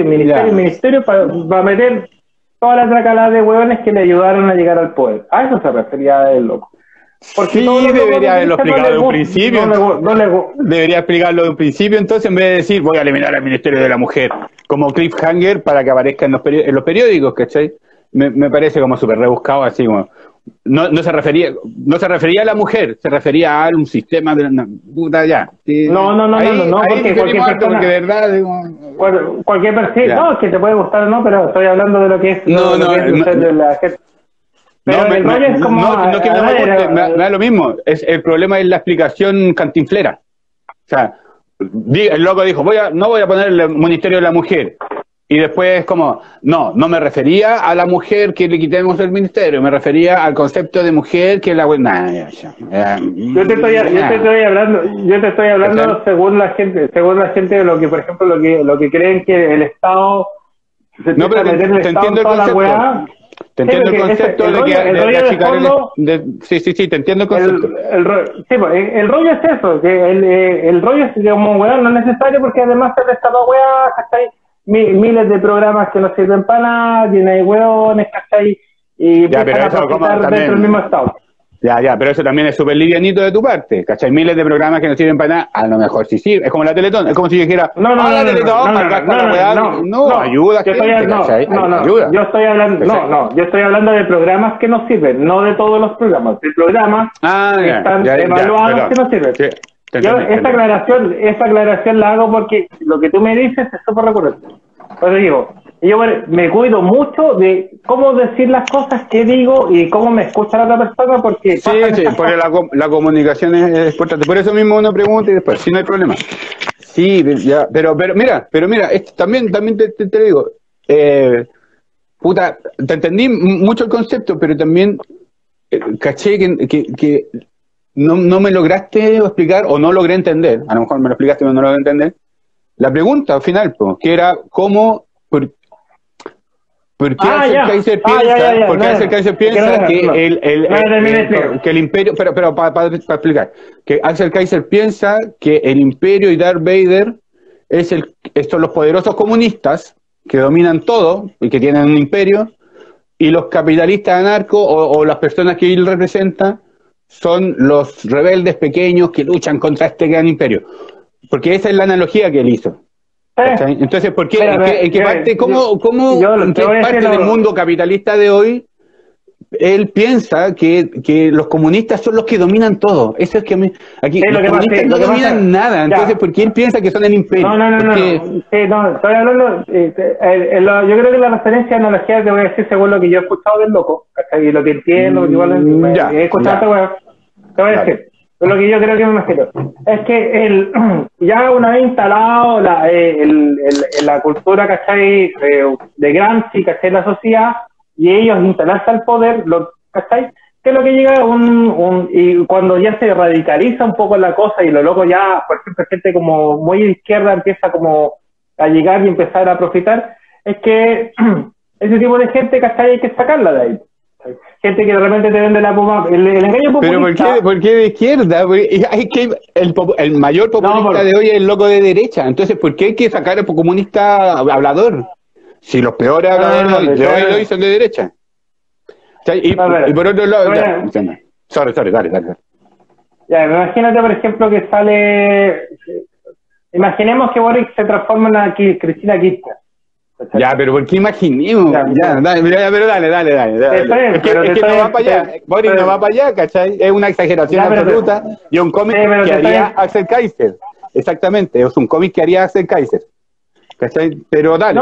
para meter toda la tracalada de hueones que le ayudaron a llegar al poder. A eso se refería el loco. Porque sí, debería haberlo explicado de un principio. Debería explicarlo de un principio, entonces, en vez de decir voy a eliminar al Ministerio de la Mujer como cliffhanger para que aparezca en los periódicos, ¿cachai? Me parece como súper rebuscado, así como no se refería a la mujer, se refería a un sistema de puta ya. Sí. No, porque de verdad digo, cualquier persona, no, que te puede gustar o no, pero estoy hablando de lo que es la gente. Pero el rollo es como no que no me da lo mismo, el problema es la explicación cantinflera. O sea, el loco dijo, no voy a poner el Ministerio de la Mujer. Y después como, no me refería a la mujer que le quitemos el ministerio, me refería al concepto de mujer que es la buena. Yo te estoy hablando según la gente de lo que, por ejemplo, lo que creen que el Estado te entiendo el concepto. Te entiendo el concepto de que sí, te entiendo el concepto. El rollo es eso, que el rollo es como weón, no es necesario porque además el Estado weá, ¿cachai? Miles de programas que no sirven para nada, llena de hueones, ¿cachai? Y ya, pero eso como dentro del mismo Estado. Ya, pero eso también es súper livianito de tu parte, ¿cachai? Miles de programas que no sirven para nada, a lo mejor sí sirve. Es como la Teletón, es como si yo dijera, la Teletón, ayuda, yo estoy hablando de programas que no sirven, no de todos los programas, de programas que están evaluados que no sirven. Sí. Esta aclaración la hago porque lo que tú me dices es súper recurrente. Pues digo, yo me cuido mucho de cómo decir las cosas que digo y cómo me escucha la otra persona porque... porque la comunicación es importante. Por eso mismo uno pregunta y después, si no hay problema. Sí, ya, pero mira, también te digo, puta, te entendí mucho el concepto, pero también caché que no me lograste explicar, o no logré entender, a lo mejor me lo explicaste pero no lo logré entender, la pregunta al final, que era ¿por qué Axel Kaiser piensa que el imperio, pero para explicar, que Axel Kaiser piensa que el imperio y Darth Vader son los poderosos comunistas que dominan todo y que tienen un imperio, y los capitalistas anarcos o las personas que él representa son los rebeldes pequeños que luchan contra este gran imperio. Porque esa es la analogía que él hizo. ¿Cachai? Entonces, ¿por qué? ¿En qué parte, en qué parte del mundo capitalista de hoy él piensa que los comunistas son los que dominan todo? Eso es que aquí los comunistas no dominan nada. Entonces, ¿por qué él piensa que son el imperio? No, estoy hablando, yo creo que la referencia a analogía te voy a decir según lo que yo he escuchado del loco, ¿cachai? Y lo que entiendo, igual he escuchado, te voy a decir. Lo que yo creo que me imagino es que ya una vez instalado la cultura, ¿cachai? De Gramsci, ¿cachai? La sociedad, y ellos instalarse al poder, ¿cachai? Que es lo que llega y cuando ya se radicaliza un poco la cosa y lo loco ya, por ejemplo, gente como muy izquierda empieza como a llegar y empezar a profitar, es que ese tipo de gente, ¿cachai? Hay que sacarla de ahí. Gente que de repente te vende la puma, el engaño populista. ¿Pero por qué de izquierda? Hay que el mayor populista de hoy es el loco de derecha. Entonces, ¿por qué hay que sacar al comunista hablador? Si los peores habladores de hoy son de derecha. Y por otro lado... Sorry, dale. Ya, imagínate, por ejemplo, que sale... Imaginemos que Boric se transforma en la Cristina Kirchner. Ya, pero ¿por qué imaginemos? Pero dale. Es que no va para allá. Boris no va para allá, ¿cachai? Es una exageración absoluta y un cómic que haría Axel Kaiser. Exactamente, es un cómic que haría Axel Kaiser. ¿Cachai? Pero dale.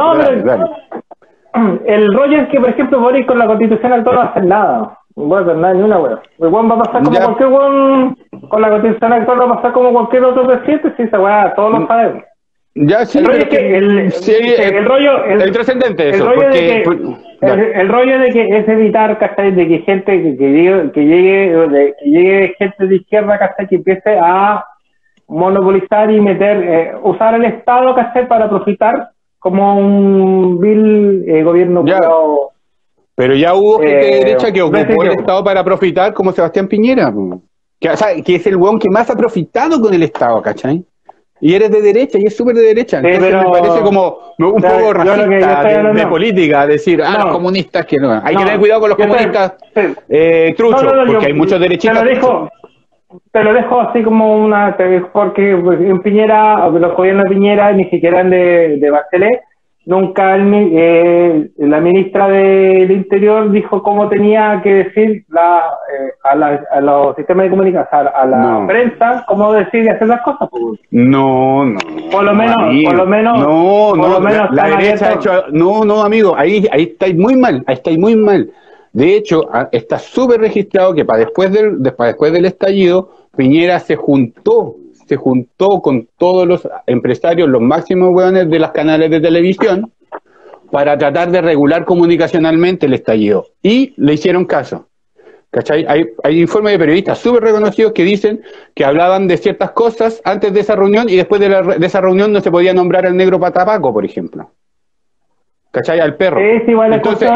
El rollo es que, por ejemplo, Boris con la constitución actual no va a hacer nada. No va a hacer nada, ni una hueá. El weón va a pasar como cualquier weón, con la constitución actual va a pasar como cualquier otro presidente, si esa weá, todos lo sabemos. Ya, sí, el rollo es que el trascendente eso, el rollo de que es evitar, ¿cachai? De que gente que llegue gente de izquierda, ¿cachai? Que empiece a monopolizar y usar el Estado, ¿cachai? Para profitar como un vil gobierno. Pero ya hubo gente de derecha que ocupó el Estado para profitar, como Sebastián Piñera, que es el hueón que más ha profitado con el Estado, ¿cachai? Y eres de derecha, y es súper de derecha. Entonces me parece como un poco racista de política, decir, los comunistas que no. Hay que tener cuidado con los comunistas truchos, porque hay muchos derechistas. Te lo dejo así como porque en Piñera, los gobiernos de Piñera ni siquiera eran de Bachelet. Nunca la ministra del Interior dijo cómo tenía que decir a los sistemas de comunicación, a la prensa, cómo decir y hacer las cosas. No. Por lo menos. La derecha ha hecho. No, amigo, ahí estáis muy mal. De hecho, está súper registrado que después del estallido, Piñera se juntó con todos los empresarios, los máximos hueones de las canales de televisión, para tratar de regular comunicacionalmente el estallido. Y le hicieron caso. ¿Cachai? Hay informes de periodistas súper reconocidos que dicen que hablaban de ciertas cosas antes de esa reunión y después de esa reunión no se podía nombrar al negro patapaco, por ejemplo. ¿Cachai? Al perro. Entonces,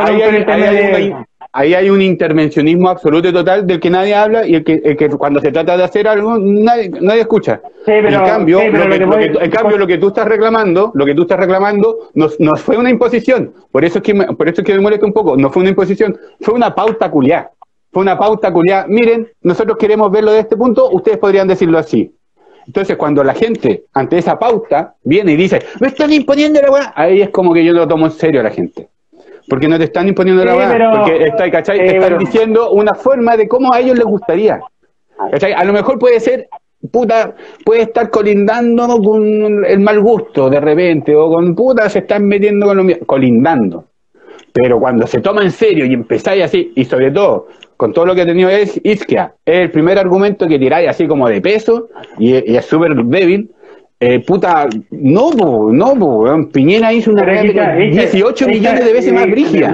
ahí hay un intervencionismo absoluto y total del que nadie habla y el que cuando se trata de hacer algo, nadie escucha. En cambio, lo que tú estás reclamando no fue una imposición. Por eso es que me molesta un poco. No fue una imposición, fue una pauta culiá. Miren, nosotros queremos verlo de este punto, ustedes podrían decirlo así. Entonces, cuando la gente, ante esa pauta, viene y dice, me están imponiendo la weá, ahí es como que yo lo tomo en serio a la gente. Porque no te están imponiendo la weá, porque te están diciendo una forma de cómo a ellos les gustaría. ¿Cachai? A lo mejor puede ser, puede estar colindando con el mal gusto de repente, o con se están metiendo con lo mío, colindando. Pero cuando se toma en serio y empezáis así, y sobre todo, con todo lo que ha tenido Izquierda, es el primer argumento que tiráis así como de peso, y es súper débil. Piñera hizo una realidad 18 millones de veces más brígida.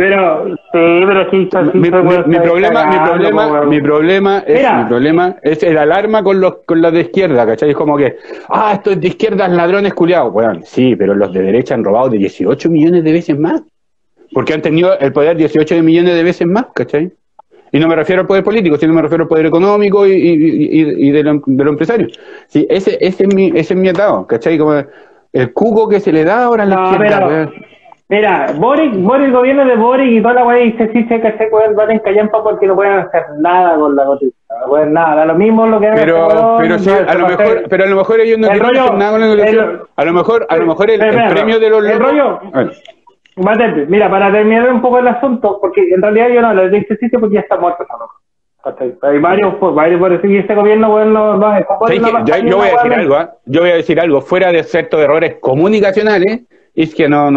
Mi problema es el alarma con los de izquierda, ¿cachai? Es como que, estos de izquierda ladrones culiados. Bueno, sí, pero los de derecha han robado de 18 millones de veces más. Porque han tenido el poder 18 millones de veces más, ¿cachai? Y no me refiero al poder político, sino me refiero al poder económico y de los empresarios. Sí, ese es mi atado, ¿cachai? Como el cuco que se le da ahora a la izquierda. Mira, Boric, el gobierno de Boric y toda la weá dice, sí, que se pueden van en callampa porque no pueden hacer nada con la noticia. No pueden nada, lo mismo lo que haga pero sí, a lo mejor ellos no quieren hacer nada con la negociación. A lo mejor el premio de los locos. Bueno. Mira, para terminar un poco el asunto, porque en realidad yo no hablo de este sitio porque ya está muerto esa loca. Hay varios por decir, este gobierno, bueno, yo voy a decir algo, fuera de ciertos errores comunicacionales, es que no.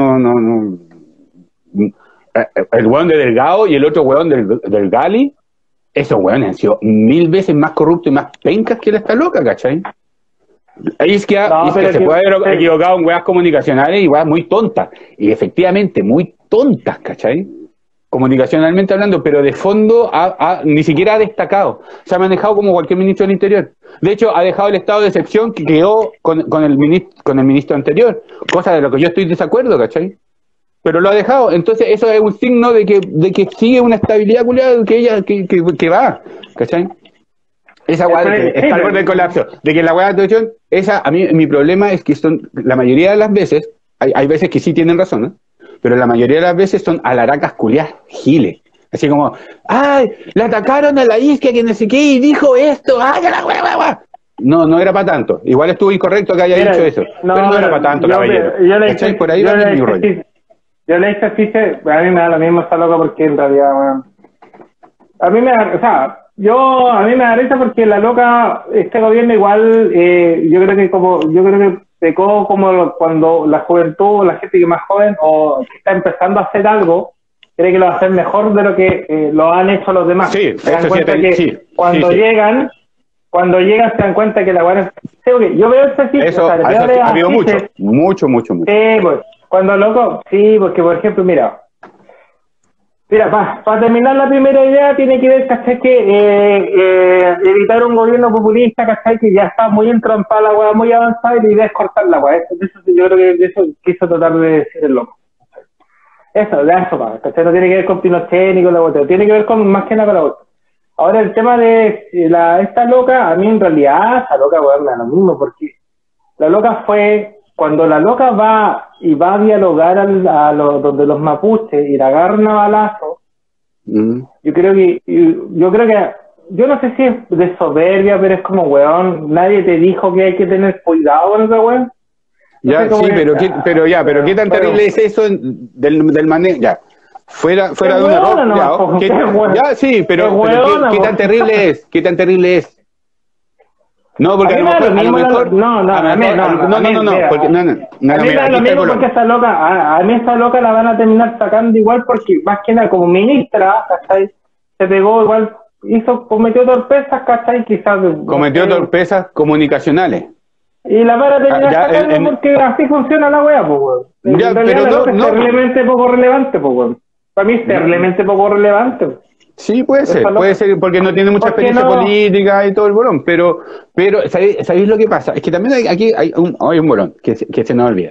El hueón de Delgado y el otro hueón del Gali, esos hueones han sido 1000 veces más corruptos y más pencas que esta loca, ¿cachai? Es que se puede haber equivocado en hueas comunicacionales y hueas muy tontas, y efectivamente muy tontas, ¿cachai? Comunicacionalmente hablando, pero de fondo ni siquiera ha destacado. Se ha manejado como cualquier ministro del Interior. De hecho, ha dejado el estado de excepción que quedó con el ministro anterior, cosa de lo que yo estoy de desacuerdo, ¿cachai? Pero lo ha dejado. Entonces, eso es un signo de que sigue una estabilidad culiada que va, ¿cachai? Esa hueá está al borde del colapso. De que la hueá de excepción, a mí mi problema es que son, la mayoría de las veces, hay veces que sí tienen razón, ¿no? Pero la mayoría de las veces son alaracas culiadas giles. Así como, ¡ay! Le atacaron a la isquia que no sé qué y dijo esto. ¡Ay, la hueá! No era para tanto. Igual estuvo incorrecto que haya dicho eso. Pero no era para tanto, caballero. Por ahí va mi rollo. Yo le dije así, a mí me da lo mismo esta loca porque en realidad, bueno, a mí me da risa porque la loca, este gobierno igual, yo creo que pecó como cuando la juventud, la gente que es más joven o que está empezando a hacer algo, cree que lo va a hacer mejor de lo que lo han hecho los demás. Sí, se dan cuenta que cuando llegan se dan cuenta que la buena... Yo veo este sitio, eso ha habido mucho. Pues, cuando loco, sí, porque por ejemplo, mira, para terminar la primera idea tiene que ver, ¿cachai? Que evitar un gobierno populista, ¿cachai? Que ya está muy entrampada la weá, muy avanzada, y la idea es cortar la weá. Yo creo que eso quiso tratar de decir el loco. Eso, ¿cachai? No tiene que ver con Pinochet ni con la otra, tiene que ver con más que nada con la otra. Ahora el tema de esta loca, a mí en realidad, esta loca, weá, me da lo mismo, porque la loca fue... Cuando la loca va a dialogar donde los mapuches y la agarran a balazo, yo creo que, yo no sé si es de soberbia, pero es como, weón, nadie te dijo que hay que tener cuidado con esa weón. Ya, sí, pero qué tan terrible es eso del manejo, ya. Fuera de un error, ya, sí, pero qué tan terrible es, No, porque a lo mejor porque a mí esta loca la van a terminar sacando igual porque más que nada como ministra, ¿cachai? Se pegó igual, cometió torpezas, ¿cachai? Quizás cometió torpezas comunicacionales. Y la van a terminar sacando porque así funciona la wea, pues weón. Pero es terriblemente poco relevante, pues weón. Para mí es terriblemente poco relevante. Sí, puede ser, porque no tiene mucha experiencia política y todo el bolón, pero ¿sabéis lo que pasa? Es que también aquí hay un bolón que se nos olvida.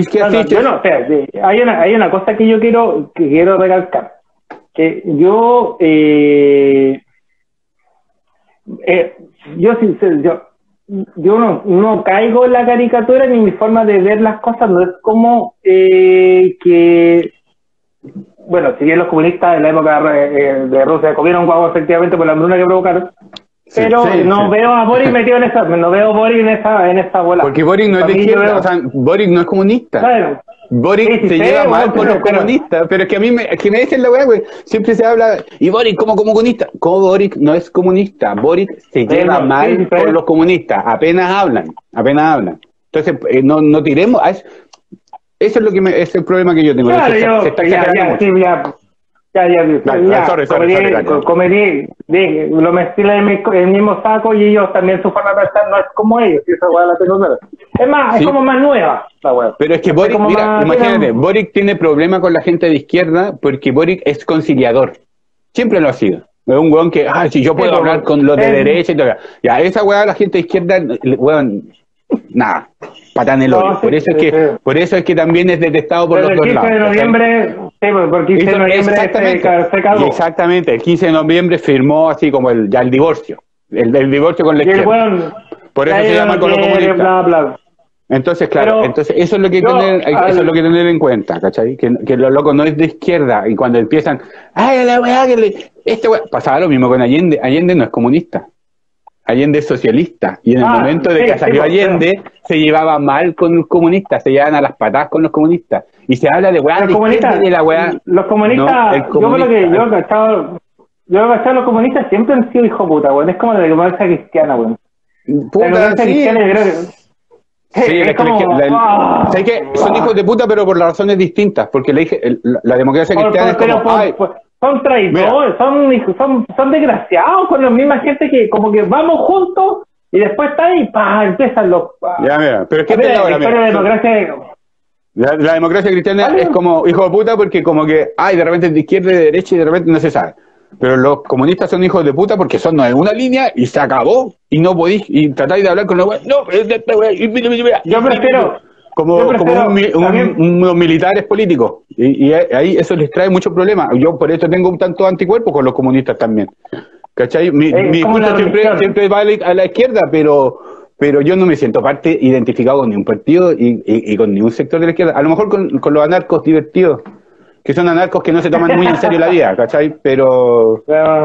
Hay una cosa que yo quiero recalcar, que yo no caigo en la caricatura ni mi forma de ver las cosas, no es como que... Bueno, si bien los comunistas en la época de Rusia comieron guagua efectivamente por la hambruna que provocaron, pero veo a Boric metido en esa, no veo a Boric en esa bola. Porque Boric no es de izquierda, o sea, Boric no es comunista. Claro. Boric se lleva mal con los comunistas, pero es que a mí me dicen la weá, güey. Siempre se habla, y Boric como comunista. Como Boric no es comunista, Boric se lleva mal con los comunistas, apenas hablan. Entonces, no tiremos a eso. Eso es es el problema que yo tengo. Claro, se está exagerando. Cometí, lo metí en el mismo saco y ellos también su forma de pensar no es como ellos, y esa weá la tengo clara. Es más, es como más nueva la weá. Pero es que Boric, mira, imagínate, Boric tiene problema con la gente de izquierda porque Boric es conciliador. Siempre lo ha sido. Es un weón que, si yo puedo hablar con los de derecha y todo. Ya, esa weá la gente de izquierda, weón, nada, patada en el hoyo. Por eso es que también es detestado por los dos lados. El 15 de noviembre, porque el 15 de noviembre se cagó. Exactamente, el 15 de noviembre firmó así como el divorcio. El divorcio con la izquierda. Por eso se llama con los comunistas. Entonces, claro, Pero entonces eso es lo que eso es lo que tener en cuenta, ¿cachai? Que lo loco no es de izquierda, y cuando empiezan, ay, la weá, pasaba lo mismo con Allende. Allende no es comunista. Allende es socialista, y en el momento de que salió Allende, se llevaba mal con los comunistas, se llevaban a las patadas con los comunistas, y se habla de weá de izquierda y de la weá. Los comunistas, yo he cachado, los comunistas siempre han sido hijo puta, weón, es como la democracia cristiana, weón. La democracia cristiana, yo creo que sí, ¿sabes qué? Son hijos de puta, pero por las razones distintas, porque la democracia cristiana es como, son traidores, son desgraciados con la misma gente que como que vamos juntos y después está ahí, empiezan los... Ya, mira, pero es que la democracia cristiana es como hijo de puta porque como que, de repente es de izquierda y de derecha y de repente no se sabe. Pero los comunistas son hijos de puta porque son en una línea y se acabó y no podéis, y tratáis de hablar con los weones. No, yo prefiero unos militares políticos y ahí eso les trae muchos problemas. Yo por eso tengo un tanto anticuerpo con los comunistas también. ¿Cachai? Mi discurso siempre va a la izquierda, pero yo no me siento parte identificado con ningún partido y con ningún sector de la izquierda. A lo mejor con los anarcos divertidos, que son anarcos que no se toman muy en serio la vida, ¿cachai? Pero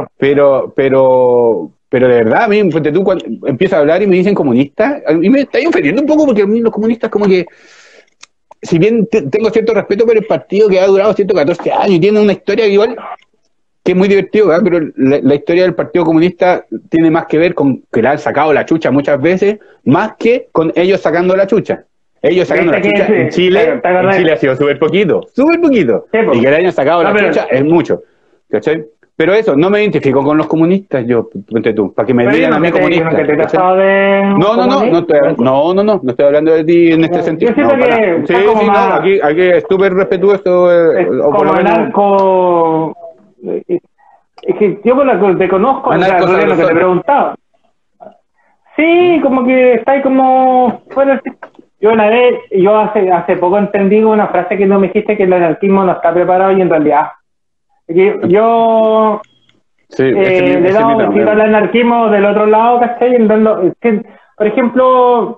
de verdad, a mí, tú cuando empiezas a hablar y me dicen comunista, a mí me está ofendiendo un poco porque a mí los comunistas como que, si bien tengo cierto respeto por el partido que ha durado 114 años y tiene una historia igual, que es muy divertido, ¿verdad? Pero la historia del Partido Comunista tiene más que ver con que le han sacado la chucha muchas veces, más que con ellos sacando la chucha. Ellos sacando la chucha en Chile ha sido súper poquito. Sí, y que le hayan sacado la chucha es mucho. ¿Cachai? Pero eso, no me identifico con los comunistas, yo, ponte tú, para que me digan a mí comunista. No estoy hablando de ti en este sentido. Yo siento que aquí es súper respetuoso. Como anarco... Es que yo por lo que te conozco, lo que te preguntaba. Sí, como que está ahí como... Bueno, yo hace poco entendí una frase que no me dijiste, que el anarquismo no está preparado y en realidad... Yo le he dado besito al anarquismo del otro lado, ¿cachai? Por ejemplo,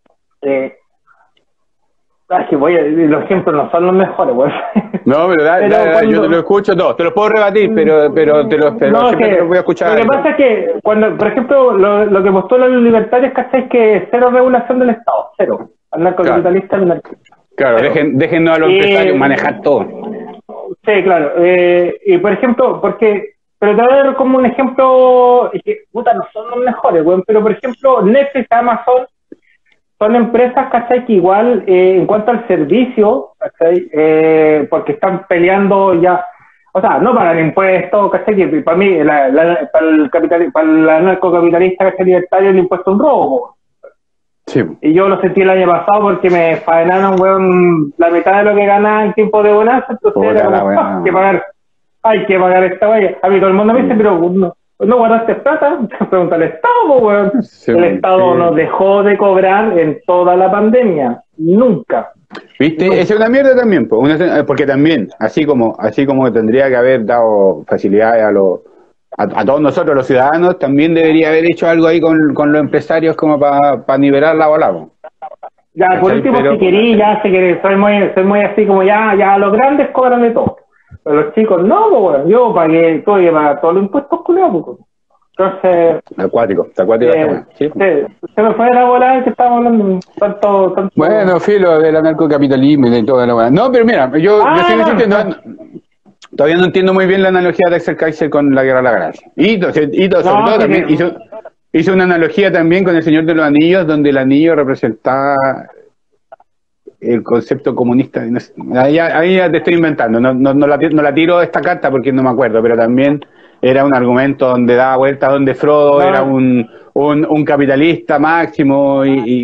los ejemplos no son los mejores, güey. No, pero yo te lo escucho todo, te lo puedo rebatir, pero te lo voy a escuchar. Lo que pasa es que, cuando, por ejemplo, lo que postulan los libertarios, ¿cachai? Es que cero regulación del Estado, cero. Anarcocapitalista, claro, déjennos a los empresarios manejar todo. Sí, claro. Y por ejemplo, pero te voy a dar como un ejemplo, que puta, no son los mejores, güey, pero por ejemplo, Netflix, Amazon, son empresas, ¿cachai? Que igual, en cuanto al servicio, ¿cachai? Porque están peleando ya, o sea, no pagan impuestos, ¿cachai? Que para mí, para el anarcocapitalista, ¿cachai? Libertario, el impuesto es un robo. Sí. Y yo lo sentí el año pasado porque me faenaron, weón, la mitad de lo que ganaba en tiempo de bonanza, entonces hay que pagar esta valla. A mí todo el mundo me dice, pero no guardaste plata, pregunta al Estado, weón. Sí, el Estado nos dejó de cobrar en toda la pandemia, nunca. ¿Viste? Esa es una mierda también, porque también, así como tendría que haber dado facilidades a todos nosotros, los ciudadanos, también debería haber hecho algo ahí con los empresarios como para nivelar la bola. Ya, por último, si querí, soy muy así como ya los grandes cobran de todo. Pero los chicos no, bueno, yo pagué todos los impuestos culiados. Entonces... Acuático. Se me fue la bola que estábamos hablando. Tanto... Bueno, filo del anarcocapitalismo y de toda la bola. No, pero mira, yo sigo sintiendo... Todavía no entiendo muy bien la analogía de Axel Kaiser con la Guerra de la Galaxia. Y sobre todo también hizo una analogía también con El Señor de los Anillos, donde el anillo representaba el concepto comunista. Ahí ya te estoy inventando, no la tiro esta carta porque no me acuerdo, pero también era un argumento donde daba vuelta, donde Frodo era un capitalista máximo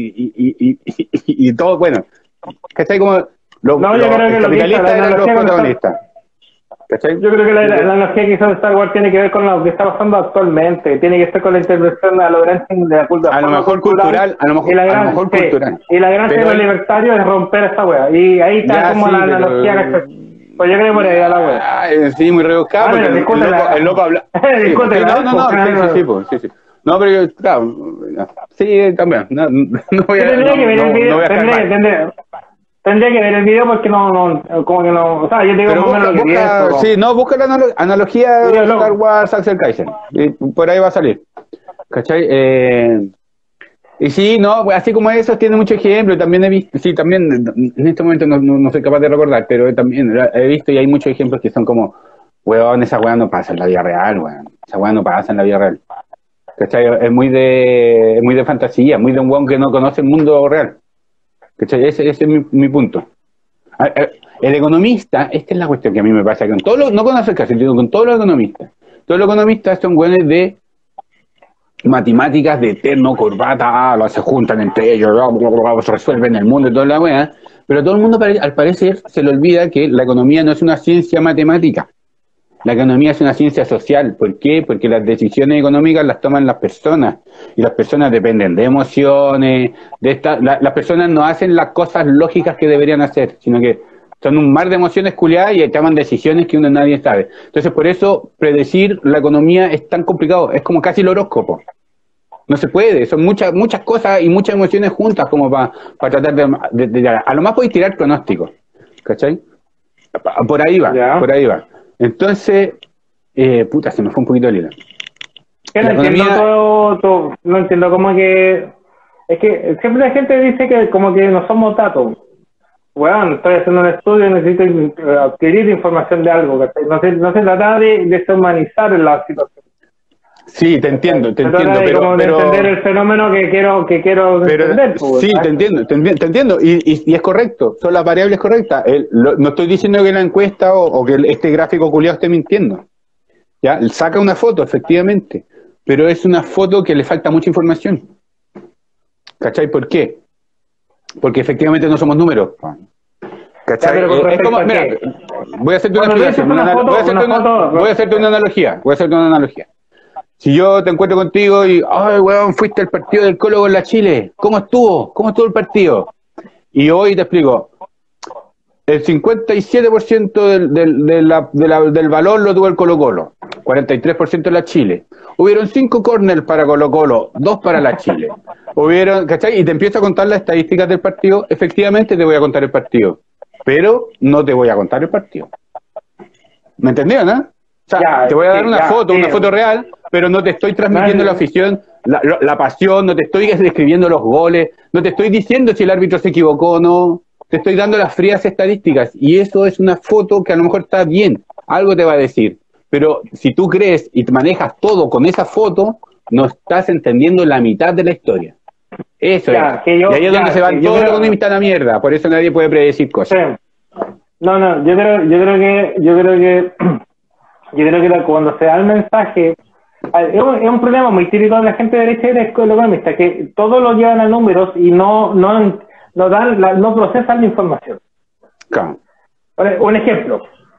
y todo, bueno, que está ahí como los capitalistas eran los protagonistas. ¿Cachai? Yo creo que la analogía que hizo Star Wars tiene que ver con lo que está pasando actualmente, tiene que ver con la interpretación a lo grande de la cultura. A lo mejor cultural. Y la gracia de los libertarios es romper esta wea. Y ahí está como la analogía que pues yo creo que por ahí a la wea. Sí, muy rebuscado, porque el loco habla. Sí. No, pero claro, sí, también. No voy a, Tendría que ver el video, no voy a estar mal. tendría que ver el video porque como que no, o sea, yo te digo Pero más o menos lo que busca, pienso. sí, no, busca la analogía de Mira, Star Wars Axel Kaiser. Y por ahí va a salir. ¿Cachai? Y sí, no, así como eso, tiene muchos ejemplos. También he visto, sí, también en este momento no soy capaz de recordar, pero también he visto y hay muchos ejemplos que son como, weón, esa weá no pasa en la vida real, weón. Esa weá no pasa en la vida real. ¿Cachai? Es muy de fantasía, muy de un weón que no conoce el mundo real. ¿Cachai? Ese es mi punto. El economista, esta es la cuestión que a mí me pasa con todos los, no con Axel Kaiser, sino con todos los economistas. Todos los economistas son güeyes de matemáticas, de terno, corbata, se juntan entre ellos, se resuelven el mundo y toda la wea, pero todo el mundo al parecer se le olvida que la economía no es una ciencia matemática. La economía es una ciencia social. ¿Por qué? Porque las decisiones económicas las toman las personas. Y las personas dependen de emociones, las personas no hacen las cosas lógicas que deberían hacer, sino que son un mar de emociones culiadas y toman decisiones que uno nadie sabe. Entonces, por eso, predecir la economía es tan complicado. Es como casi el horóscopo. No se puede. Son muchas cosas y muchas emociones juntas como para tratar de... A lo más podéis tirar pronósticos. ¿Cachai? Por ahí va, Ya. por ahí va. Entonces, puta, se me fue un poquito el hilo. Que no entiendo no entiendo cómo que... Es que siempre la gente dice que como que no somos datos. Bueno, estoy haciendo un estudio y necesito adquirir información de algo. No se trata de deshumanizar la situación. Sí, te entiendo, pero de entender el fenómeno que quiero entender. Sí, te entiendo, y es correcto, son las variables correctas. No estoy diciendo que la encuesta o que este gráfico culiado esté mintiendo. Ya, saca una foto, efectivamente, pero es una foto que le falta mucha información. ¿Cachai? ¿Por qué? Porque efectivamente no somos números. ¿Cachai? Es como, mira, voy a hacerte una explicación, voy a hacerte una analogía. Si yo te encuentro contigo y, ay, weón, fuiste al partido del Colo con la Chile, ¿cómo estuvo? ¿Cómo estuvo el partido? Y hoy te explico, el 57% del valor lo tuvo el Colo-Colo, 43% la Chile. Hubieron 5 corners para Colo-Colo, 2 para la Chile. ¿Cachai? Y te empiezo a contar las estadísticas del partido, efectivamente te voy a contar el partido, pero no te voy a contar el partido. ¿Me entendieron, no? O sea, ya, te voy a dar una foto real, pero no te estoy transmitiendo la afición, la pasión, no te estoy describiendo los goles, no te estoy diciendo si el árbitro se equivocó o no, te estoy dando las frías estadísticas, y eso es una foto que a lo mejor está bien, algo te va a decir, pero si tú crees y te manejas todo con esa foto, no estás entendiendo la mitad de la historia. Eso es. Y ahí es donde se van todos los economistas a la mierda, por eso nadie puede predecir cosas. Sí. No, yo creo que cuando se da el mensaje, es un problema muy típico de la gente de derecha y de economista, que todo lo llevan a números y no procesan la información. Claro. Un ejemplo.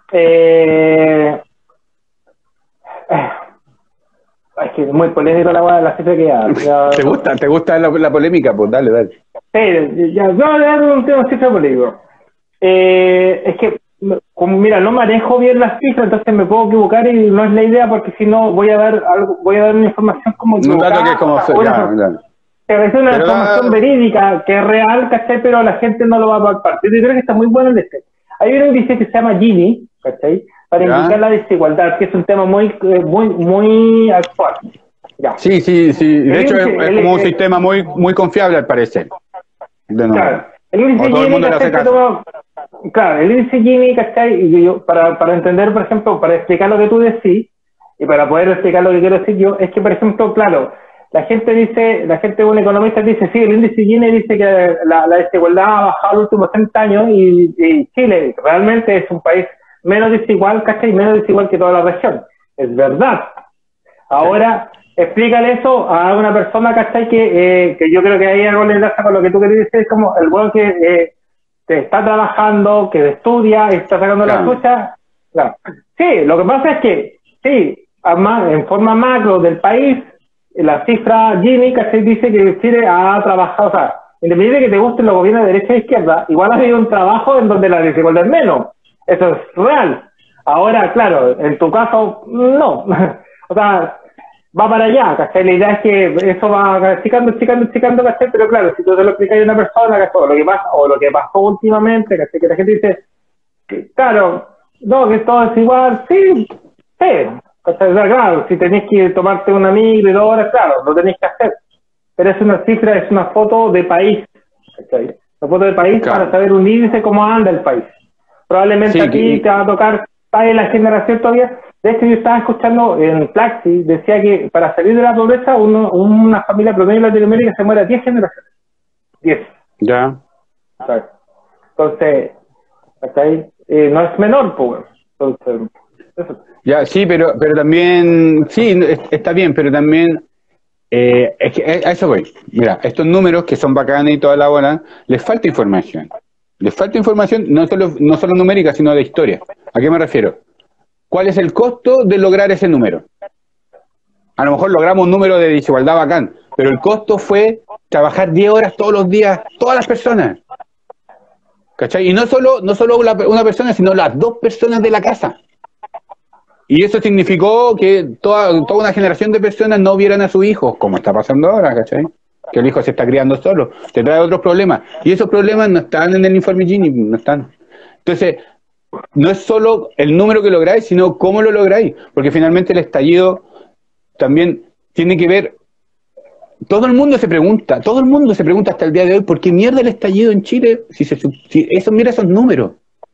Es que es muy polémico la cifra que ya ¿Te gusta la polémica? Pues dale. Sí, ya, voy a dar un cifra polémico. Es que, como mira, no manejo bien las cifras, entonces me puedo equivocar y no es la idea, porque si no voy a dar una información como equivocada. Un dato que es como es una información verídica, que es real, ¿cachai? Pero la gente no lo va a palpar. Yo creo que está muy bueno el este. Hay un índice que se llama Gini, ¿cachai? Para indicar la desigualdad, que es un tema muy actual. Ya. Sí. De hecho, es como un sistema muy confiable, al parecer. Claro. El índice Gini, claro, el índice Gini, ¿cachai? Y yo, para entender, por ejemplo, para explicar lo que tú decís, y para poder explicar lo que quiero decir yo, es que, por ejemplo, claro, un economista dice, sí, el índice Gini dice que la desigualdad ha bajado los últimos 30 años y Chile realmente es un país menos desigual, ¿cachai? Menos desigual que toda la región. Es verdad. Ahora, explícale eso a una persona, ¿cachai? Que yo creo que ahí algo le enlaza con lo que tú querías decir, es como el bueno que está trabajando, que estudia, está sacando la lucha. Claro. Sí, lo que pasa es que, sí, en forma macro del país, la cifra Gini, ¿cachai? Dice que Chile ha trabajado, o sea, independientemente de que te gusten los gobiernos de derecha e izquierda, igual ha habido un trabajo en donde la desigualdad es menos. Eso es real. Ahora, claro, en tu caso, no. O sea, va para allá, ¿cachai? La idea es que eso va chicando, ¿cachai? Pero claro, si tú te lo explicas a una persona, ¿cachai? O lo que pasa, o lo que pasó últimamente, ¿cachai? Que la gente dice, que, claro, no, que todo es igual, sí, ¿cachai? O sea, claro, si tenés que tomarte una micro y 2 horas, claro, lo tenés que hacer. Pero es una cifra, es una foto de país, ¿cachai? Una foto de país para saber un índice cómo anda el país. Probablemente Sí, aquí te va a tocar, está en la generación todavía. De hecho, yo estaba escuchando en Plaxi, decía que para salir de la pobreza, una familia promedio en Latinoamérica se muere a 10 generaciones. 10. Ya. ¿Sabes? Entonces, ¿cachai? No es menor, pues. Entonces, eso. Ya, sí, pero también, sí, está bien, pero también, es que a eso voy. Mira, estos números que son bacanes y toda la bola, les falta información. Les falta información no solo numérica, sino de historia. ¿A qué me refiero? ¿Cuál es el costo de lograr ese número? A lo mejor logramos un número de desigualdad bacán, pero el costo fue trabajar 10 horas todos los días, todas las personas. ¿Cachai? Y no solo una persona, sino las 2 personas de la casa. Y eso significó que toda una generación de personas no vieran a sus hijos, como está pasando ahora, ¿cachai? Que el hijo se está criando solo, te trae otros problemas. Y esos problemas no están en el informe Gini, no están. Entonces, no es solo el número que lográis, sino cómo lo lográis. Porque finalmente el estallido también tiene que ver. Todo el mundo se pregunta hasta el día de hoy, ¿por qué mierda el estallido en Chile? Si eso, mira esos números.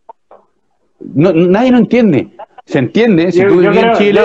Nadie lo entiende. Se entiende, si tú vivías en Chile.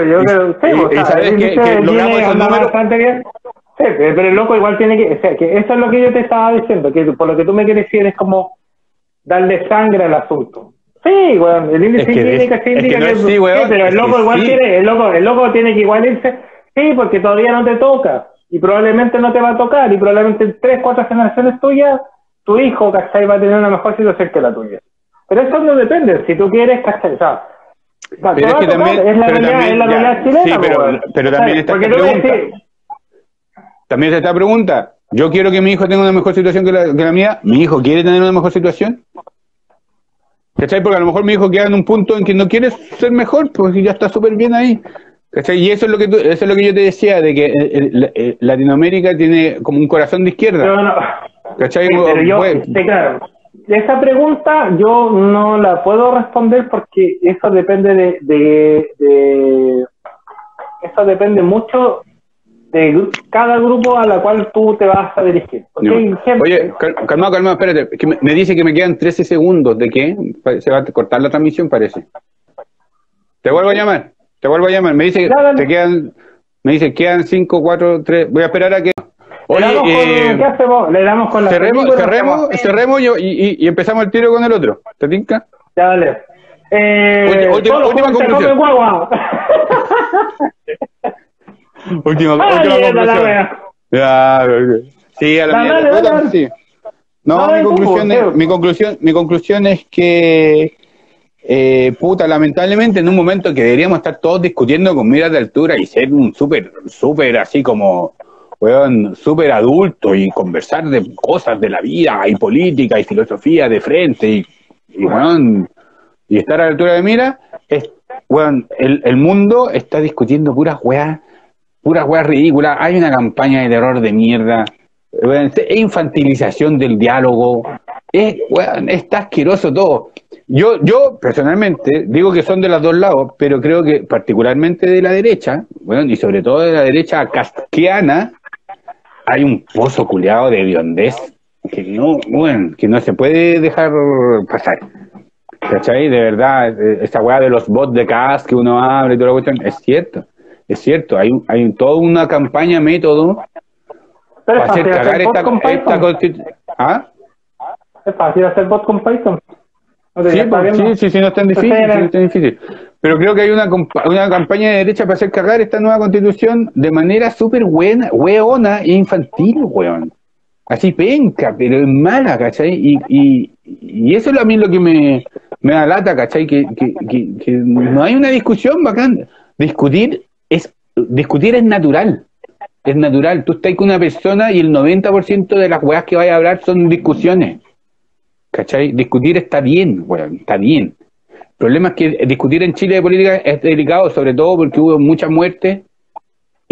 Y sabes que logramos esos números. Bastante bien. Sí, pero el loco igual tiene que. O sea, que eso es lo que yo te estaba diciendo, que por lo que tú me quieres decir es como darle sangre al asunto. Sí, weón, el índice indica que sí, pero el loco igual tiene, el loco tiene que igual irse, sí, porque todavía no te toca, y probablemente no te va a tocar, y probablemente en 3, 4 generaciones tuyas, tu hijo, ¿cachai? Va a tener una mejor situación que la tuya. Pero eso no depende, si tú quieres, ¿cachai? O sea, pero es que también, es la realidad chilena, sí, pero también está esta pregunta. También está esta pregunta. Yo quiero que mi hijo tenga una mejor situación que la mía. ¿Mi hijo quiere tener una mejor situación? ¿Cachai? Porque a lo mejor mi hijo queda en un punto en que no quiere ser mejor, porque ya está súper bien ahí. ¿Cachai? Y eso es lo que yo te decía, de que Latinoamérica tiene como un corazón de izquierda. No. ¿Cachai? Sí, pero yo, claro. Esa pregunta yo no la puedo responder porque eso depende eso depende mucho de cada grupo a la cual tú te vas a dirigir. Oye, calma, espérate. Que me dice que me quedan 13 segundos. ¿De qué? Se va a cortar la transmisión, parece. Te vuelvo a llamar. Me dice que quedan 5, 4, 3. Voy a esperar a que... Oye, ¿qué hacemos? Le damos con la... Cerremos y empezamos el tiro con el otro. ¿Te tinca? Ya, dale. Última conclusión. Última conclusión. Ya, sí, a la mierda. Sí. No, mi conclusión es que lamentablemente en un momento que deberíamos estar todos discutiendo con miras de altura y ser un súper así como súper adulto y conversar de cosas de la vida y política y filosofía de frente y estar a la altura de mira, el mundo está discutiendo puras weas ridículas. Hay una campaña de terror de mierda, es infantilización del diálogo, está asqueroso todo. Yo personalmente digo que son de los dos lados, pero creo que particularmente de la derecha, y sobre todo de la derecha casquiana, hay un pozo culeado de hediondez que no se puede dejar pasar. ¿Cachai? De verdad, esta weá de los bots de Cast que uno abre y toda la cuestión, es cierto, hay toda una campaña método para hacer cagar esta constitución. ¿Ah? Es fácil hacer bot con Python. No es tan difícil. Pero creo que hay una campaña de derecha para hacer cagar esta nueva constitución de manera súper weona e infantil, weón. Así penca, pero es mala, ¿cachai? Y eso es a mí lo que me da lata, ¿cachai? Que no hay una discusión bacán. Discutir es natural. Es natural. Tú estás con una persona y el 90% de las weas que vayas a hablar son discusiones. ¿Cachai? Discutir está bien, weón, está bien. El problema es que discutir en Chile de política es delicado, sobre todo porque hubo muchas muertes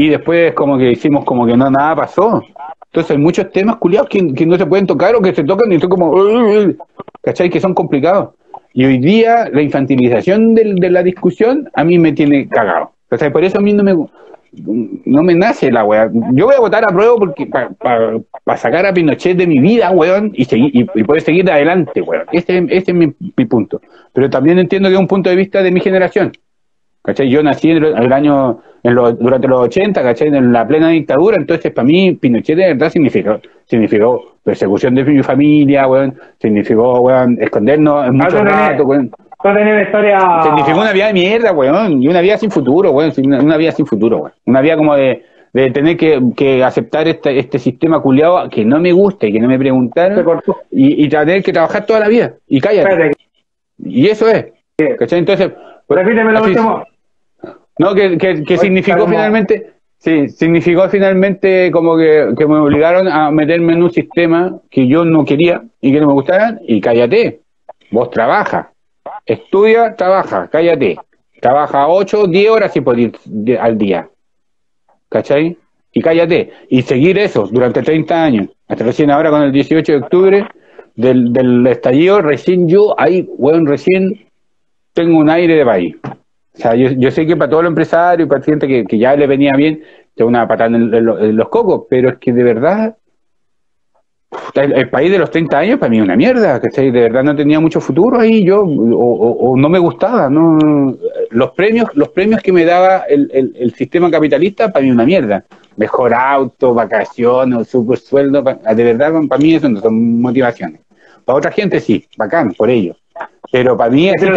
y después como que hicimos como que no, nada pasó. Entonces hay muchos temas culiados que no se pueden tocar o que se tocan y son como, ¿cachai? Que son complicados. Y hoy día la infantilización de la discusión a mí me tiene cagado. O sea, por eso a mí no me nace la weá. Yo voy a votar a prueba porque para sacar a Pinochet de mi vida, weón, y poder seguir adelante, weón. Ese es mi punto. Pero también entiendo que es un punto de vista de mi generación. ¿Cachai? Yo nací durante los 80, ¿cachai? En la plena dictadura, entonces para mí Pinochet de verdad significó persecución de mi familia, weón, significó, weón, escondernos en muchos ratos, weón. Historia... Significó una vida de mierda, weón, y una vida sin futuro, weón, una vida sin futuro, weón. Una vida como de tener que aceptar este sistema culiado que no me gusta y que no me preguntaron, y tener que trabajar toda la vida, y cállate. Espérate. Y eso es, ¿cachai? Entonces... Repíteme lo último. No, que significó finalmente, sí, significó finalmente como que me obligaron a meterme en un sistema que yo no quería y que no me gustara, y cállate, vos trabaja, estudia, trabaja, cállate, trabaja 8, 10 horas si podés al día, ¿cachai? Y cállate, y seguir eso durante 30 años, hasta recién ahora con el 18 de octubre del estallido, recién yo, ahí, weón, recién tengo un aire de país. O sea, yo sé que para todos los empresarios y para gente que ya le venía bien, es una patada en los cocos, pero es que de verdad, el país de los 30 años para mí es una mierda, ¿cachai? De verdad no tenía mucho futuro ahí, o no me gustaba, no, los premios que me daba el sistema capitalista para mí es una mierda. Mejor auto, vacaciones, super sueldo, de verdad para mí eso no son motivaciones. Para otra gente sí, bacán, por ello. Pero para mí es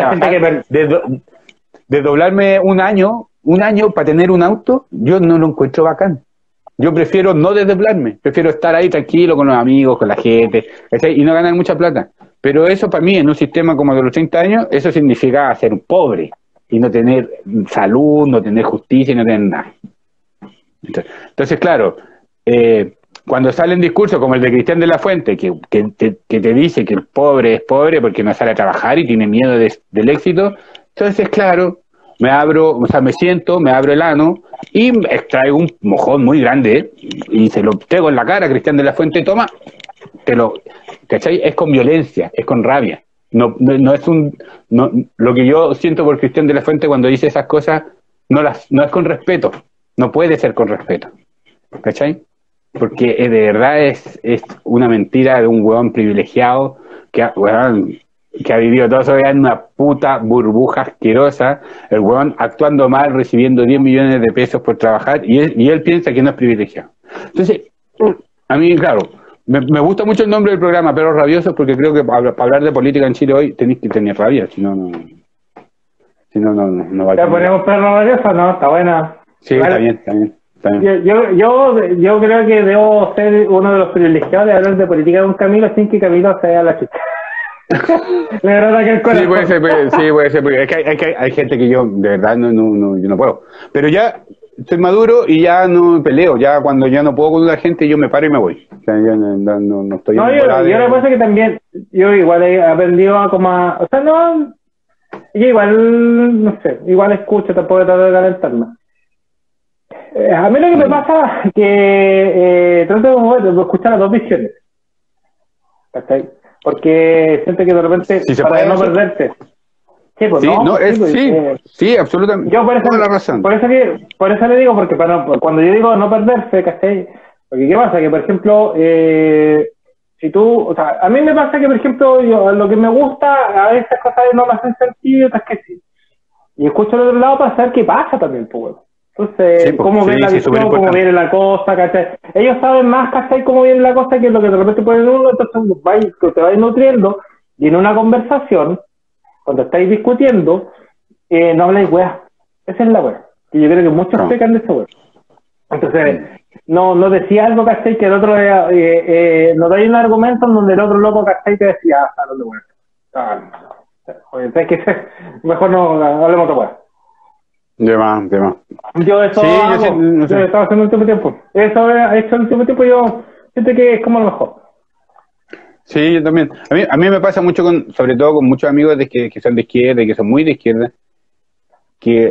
de doblarme un año para tener un auto, yo no lo encuentro bacán. Yo prefiero no desdoblarme, prefiero estar ahí tranquilo con los amigos, con la gente, ¿cachai? Y no ganar mucha plata. Pero eso para mí, en un sistema como de los 30 años, eso significa ser un pobre y no tener salud, no tener justicia y no tener nada. Entonces claro, cuando salen discursos como el de Cristian de la Fuente, que te dice que el pobre es pobre porque no sale a trabajar y tiene miedo del éxito, entonces claro, me abro el ano y extraigo un mojón muy grande y se lo pego en la cara a Cristian de la Fuente, toma, ¿cachai? Es con violencia, es con rabia. No es lo que yo siento por Cristian de la Fuente cuando dice esas cosas, no es con respeto, no puede ser con respeto, ¿cachai? Porque de verdad es una mentira de un huevón privilegiado que ha vivido toda su vida en una puta burbuja asquerosa, el huevón actuando mal, recibiendo 10 millones de pesos por trabajar, y él piensa que no es privilegiado. Entonces, a mí, claro, me gusta mucho el nombre del programa, Perros Rabiosos, porque creo que para hablar de política en Chile hoy tenéis que tener rabia, si no va a ¿Ya ponemos Perros Rabiosos? No, está buena. Sí, vale. Está bien. Yo creo que debo ser uno de los privilegiados de hablar de política con Camilo sin que Camilo se vea la chica. Me agrada que el corazón. Sí, puede ser, porque es que hay gente que yo de verdad yo no puedo. Pero ya estoy maduro y ya no me peleo. Ya cuando ya no puedo con la gente, yo me paro y me voy. O sea, yo no estoy. No, yo lo que pasa es que también yo igual he aprendido o sea, no, yo igual, no sé, igual escucho, tampoco trato de calentarme. A mí lo que me pasa es que trato de escuchar las dos visiones, ¿cachai? Porque siento que de repente, sí, para no perderte. Sí, pues sí, absolutamente. Yo por eso, toda la razón. Por eso le digo, porque cuando yo digo no perderse, ¿cachai? Porque ¿qué pasa? Que por ejemplo, si tú, o sea, a mí me pasa que por ejemplo, lo que me gusta, a veces cosas no me hacen sentido, otras que sí. Y escucho al otro lado para saber qué pasa también, pues. Entonces, sí, cómo ven la visión, cómo viene la cosa, ¿cachai? Ellos saben más, ¿cachai? Cómo viene la cosa que lo que de repente ponen uno, entonces te vais nutriendo, y en una conversación, cuando estáis discutiendo, no habláis weá. Esa es la weá. Y yo creo que muchos pecan de esa weá. Entonces, no decía algo, ¿cachai? Que el otro, no dais un argumento en donde el otro loco, ¿cachai? Te decía, no de weá. Oye, ¿sabes qué? Mejor no hablemos de weá. De más. Yo eso yo estaba haciendo el último tiempo. Eso he hecho el último tiempo, yo siento que es como lo mejor. Sí, yo también. A mí me pasa mucho sobre todo con muchos amigos que son de izquierda y que son muy de izquierda, que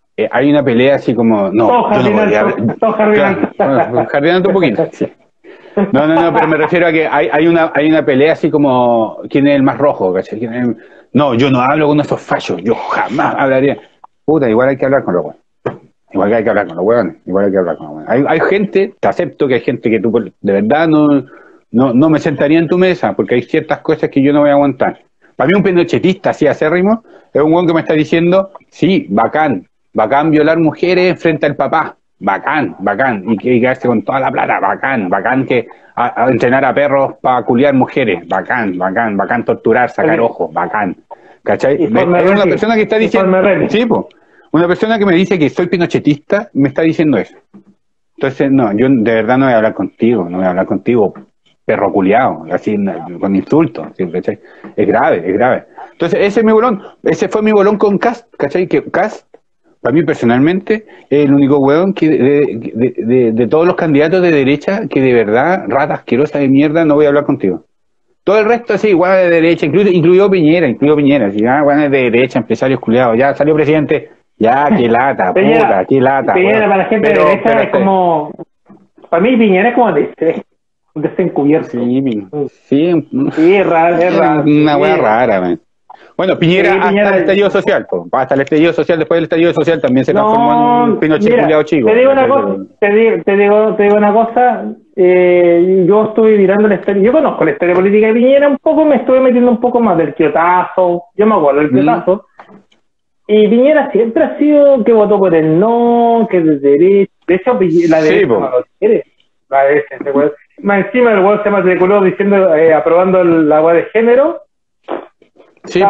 hay una pelea así como, no, yo no podría hablar. Jardinando un poquito, sí. No, pero me refiero a que hay una pelea así como, ¿quién es el más rojo? ¿Cachai? No, yo no hablo con esos fallos, yo jamás hablaría. Puta, igual hay que hablar con los hueones. Igual que hay que hablar con los hueones. Hay gente, te acepto que hay gente que tú de verdad no me sentaría en tu mesa, porque hay ciertas cosas que yo no voy a aguantar. Para mí un pinochetista así acérrimo es un hueón que me está diciendo, sí, bacán violar mujeres frente al papá. Bacán, y quedarse con toda la plata, bacán que a entrenar a perros para culiar mujeres, bacán, torturar, sacar ojos, bacán, ¿cachai? Es una persona que está diciendo, sí, po, una persona que me dice que soy pinochetista, me está diciendo eso. Entonces, no, yo de verdad no voy a hablar contigo, perro culiado, así, con insultos, ¿sí? ¿Cachai? Es grave. Entonces, ese fue mi bolón con Kast, ¿cachai? Que Kast, para mí personalmente, es el único hueón que de todos los candidatos de derecha que de verdad, rata asquerosa de mierda, no voy a hablar contigo. Todo el resto así, igual de derecha, incluido Piñera, así, bueno, de derecha, empresarios culiados, ya salió presidente, ya, qué lata, puta, qué lata. Piñera para la gente de derecha es como, para mí Piñera es como un desencubierto. Sí, es raro. Una hueá rara, man. Bueno, Piñera hasta el estallido social, hasta el estallido social, después del estallido social también se transformó en un Pinochet culiado chico. Te digo una cosa, yo estuve mirando la historia, yo conozco la historia política de Piñera un poco, me estuve metiendo un poco más del quiotazo, yo me acuerdo del quiotazo, y Piñera siempre ha sido que votó por el no, que de derecha, de hecho la derecha no lo quiere, la derecha, más encima el huevo se matriculó diciendo, aprobando la agua de género. Sí,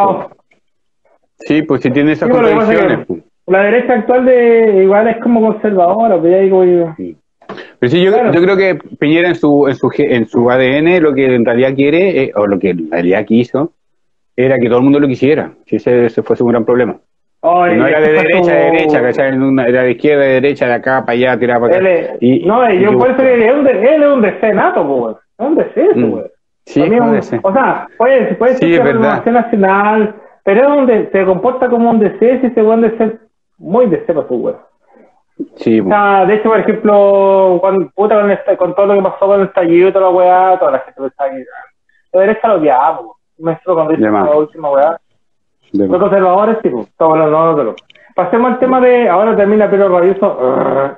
pues si tiene esas contradicciones. La derecha actual igual es como conservadora, pero ya digo yo. Pero sí, yo creo que Piñera en su ADN lo que en realidad quiere, o lo que en realidad quiso, era que todo el mundo lo quisiera. Si ese fuese un gran problema. No era de derecha, ¿cachai? Era de izquierda, de derecha, de acá para allá, tiraba para acá. Yo por eso él es un DC nato, pues. Es un DC, pues. Sí, o sea, puede sí, ser renovación nacional, pero es donde se comporta como un DC, si se puede ser muy DC para su web. Sí, o sea, de hecho, por ejemplo, con todo lo que pasó con el estallido y toda la weá, toda la gente lo está ahí. La derecha lo odiaba, maestro, cuando hizo la última weá. Los conservadores, sí, todos los no. Pasemos al tema de ahora termina Pedro Rabioso.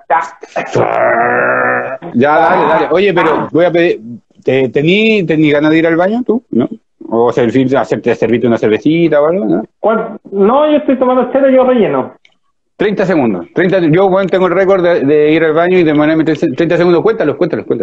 Ya, dale. Oye, pero voy a pedir. ¿Tení ganas de ir al baño tú? ¿No? ¿O servirte una cervecita o algo? ¿No? No, yo estoy tomando chela y yo relleno. 30 segundos. Yo tengo el récord de ir al baño y demorarme 30 segundos. Cuéntalos.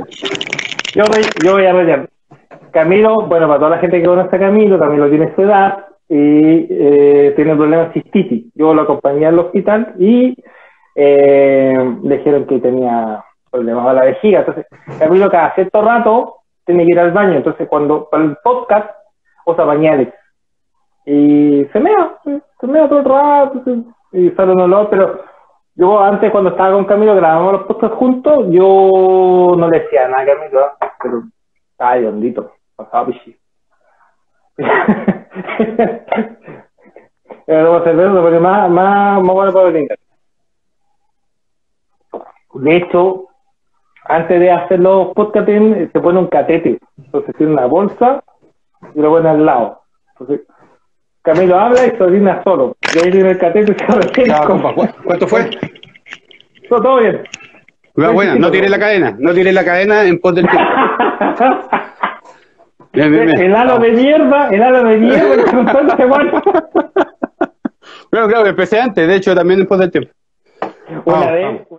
Yo voy a rellenar. Camilo, bueno, para toda la gente que conoce a Camilo tiene su edad y tiene problemas de cistitis. Yo lo acompañé al hospital y le dijeron que tenía problemas a la vejiga. Entonces, Camilo cada cierto rato tiene que ir al baño, entonces para el podcast usa pañales y se mea todo el rato y sale un olor, pero yo antes cuando estaba con Camilo grabamos los podcasts juntos, yo no le decía nada a Camilo, pero estaba de hondito, pasaba pichi. Pero cerveza porque más bueno para brindar. De hecho, antes de hacer los podcasts se pone un catete, entonces tiene una bolsa y lo pone al lado. Entonces Camilo habla y se orina solo, y ahí tiene el catete y se orina. ¿Cuánto fue? Todo bien. Bueno, no tires la cadena en pos del tiempo. Bien. El halo de mierda que bueno. Claro, empecé antes, de hecho también en pos del tiempo. Una vez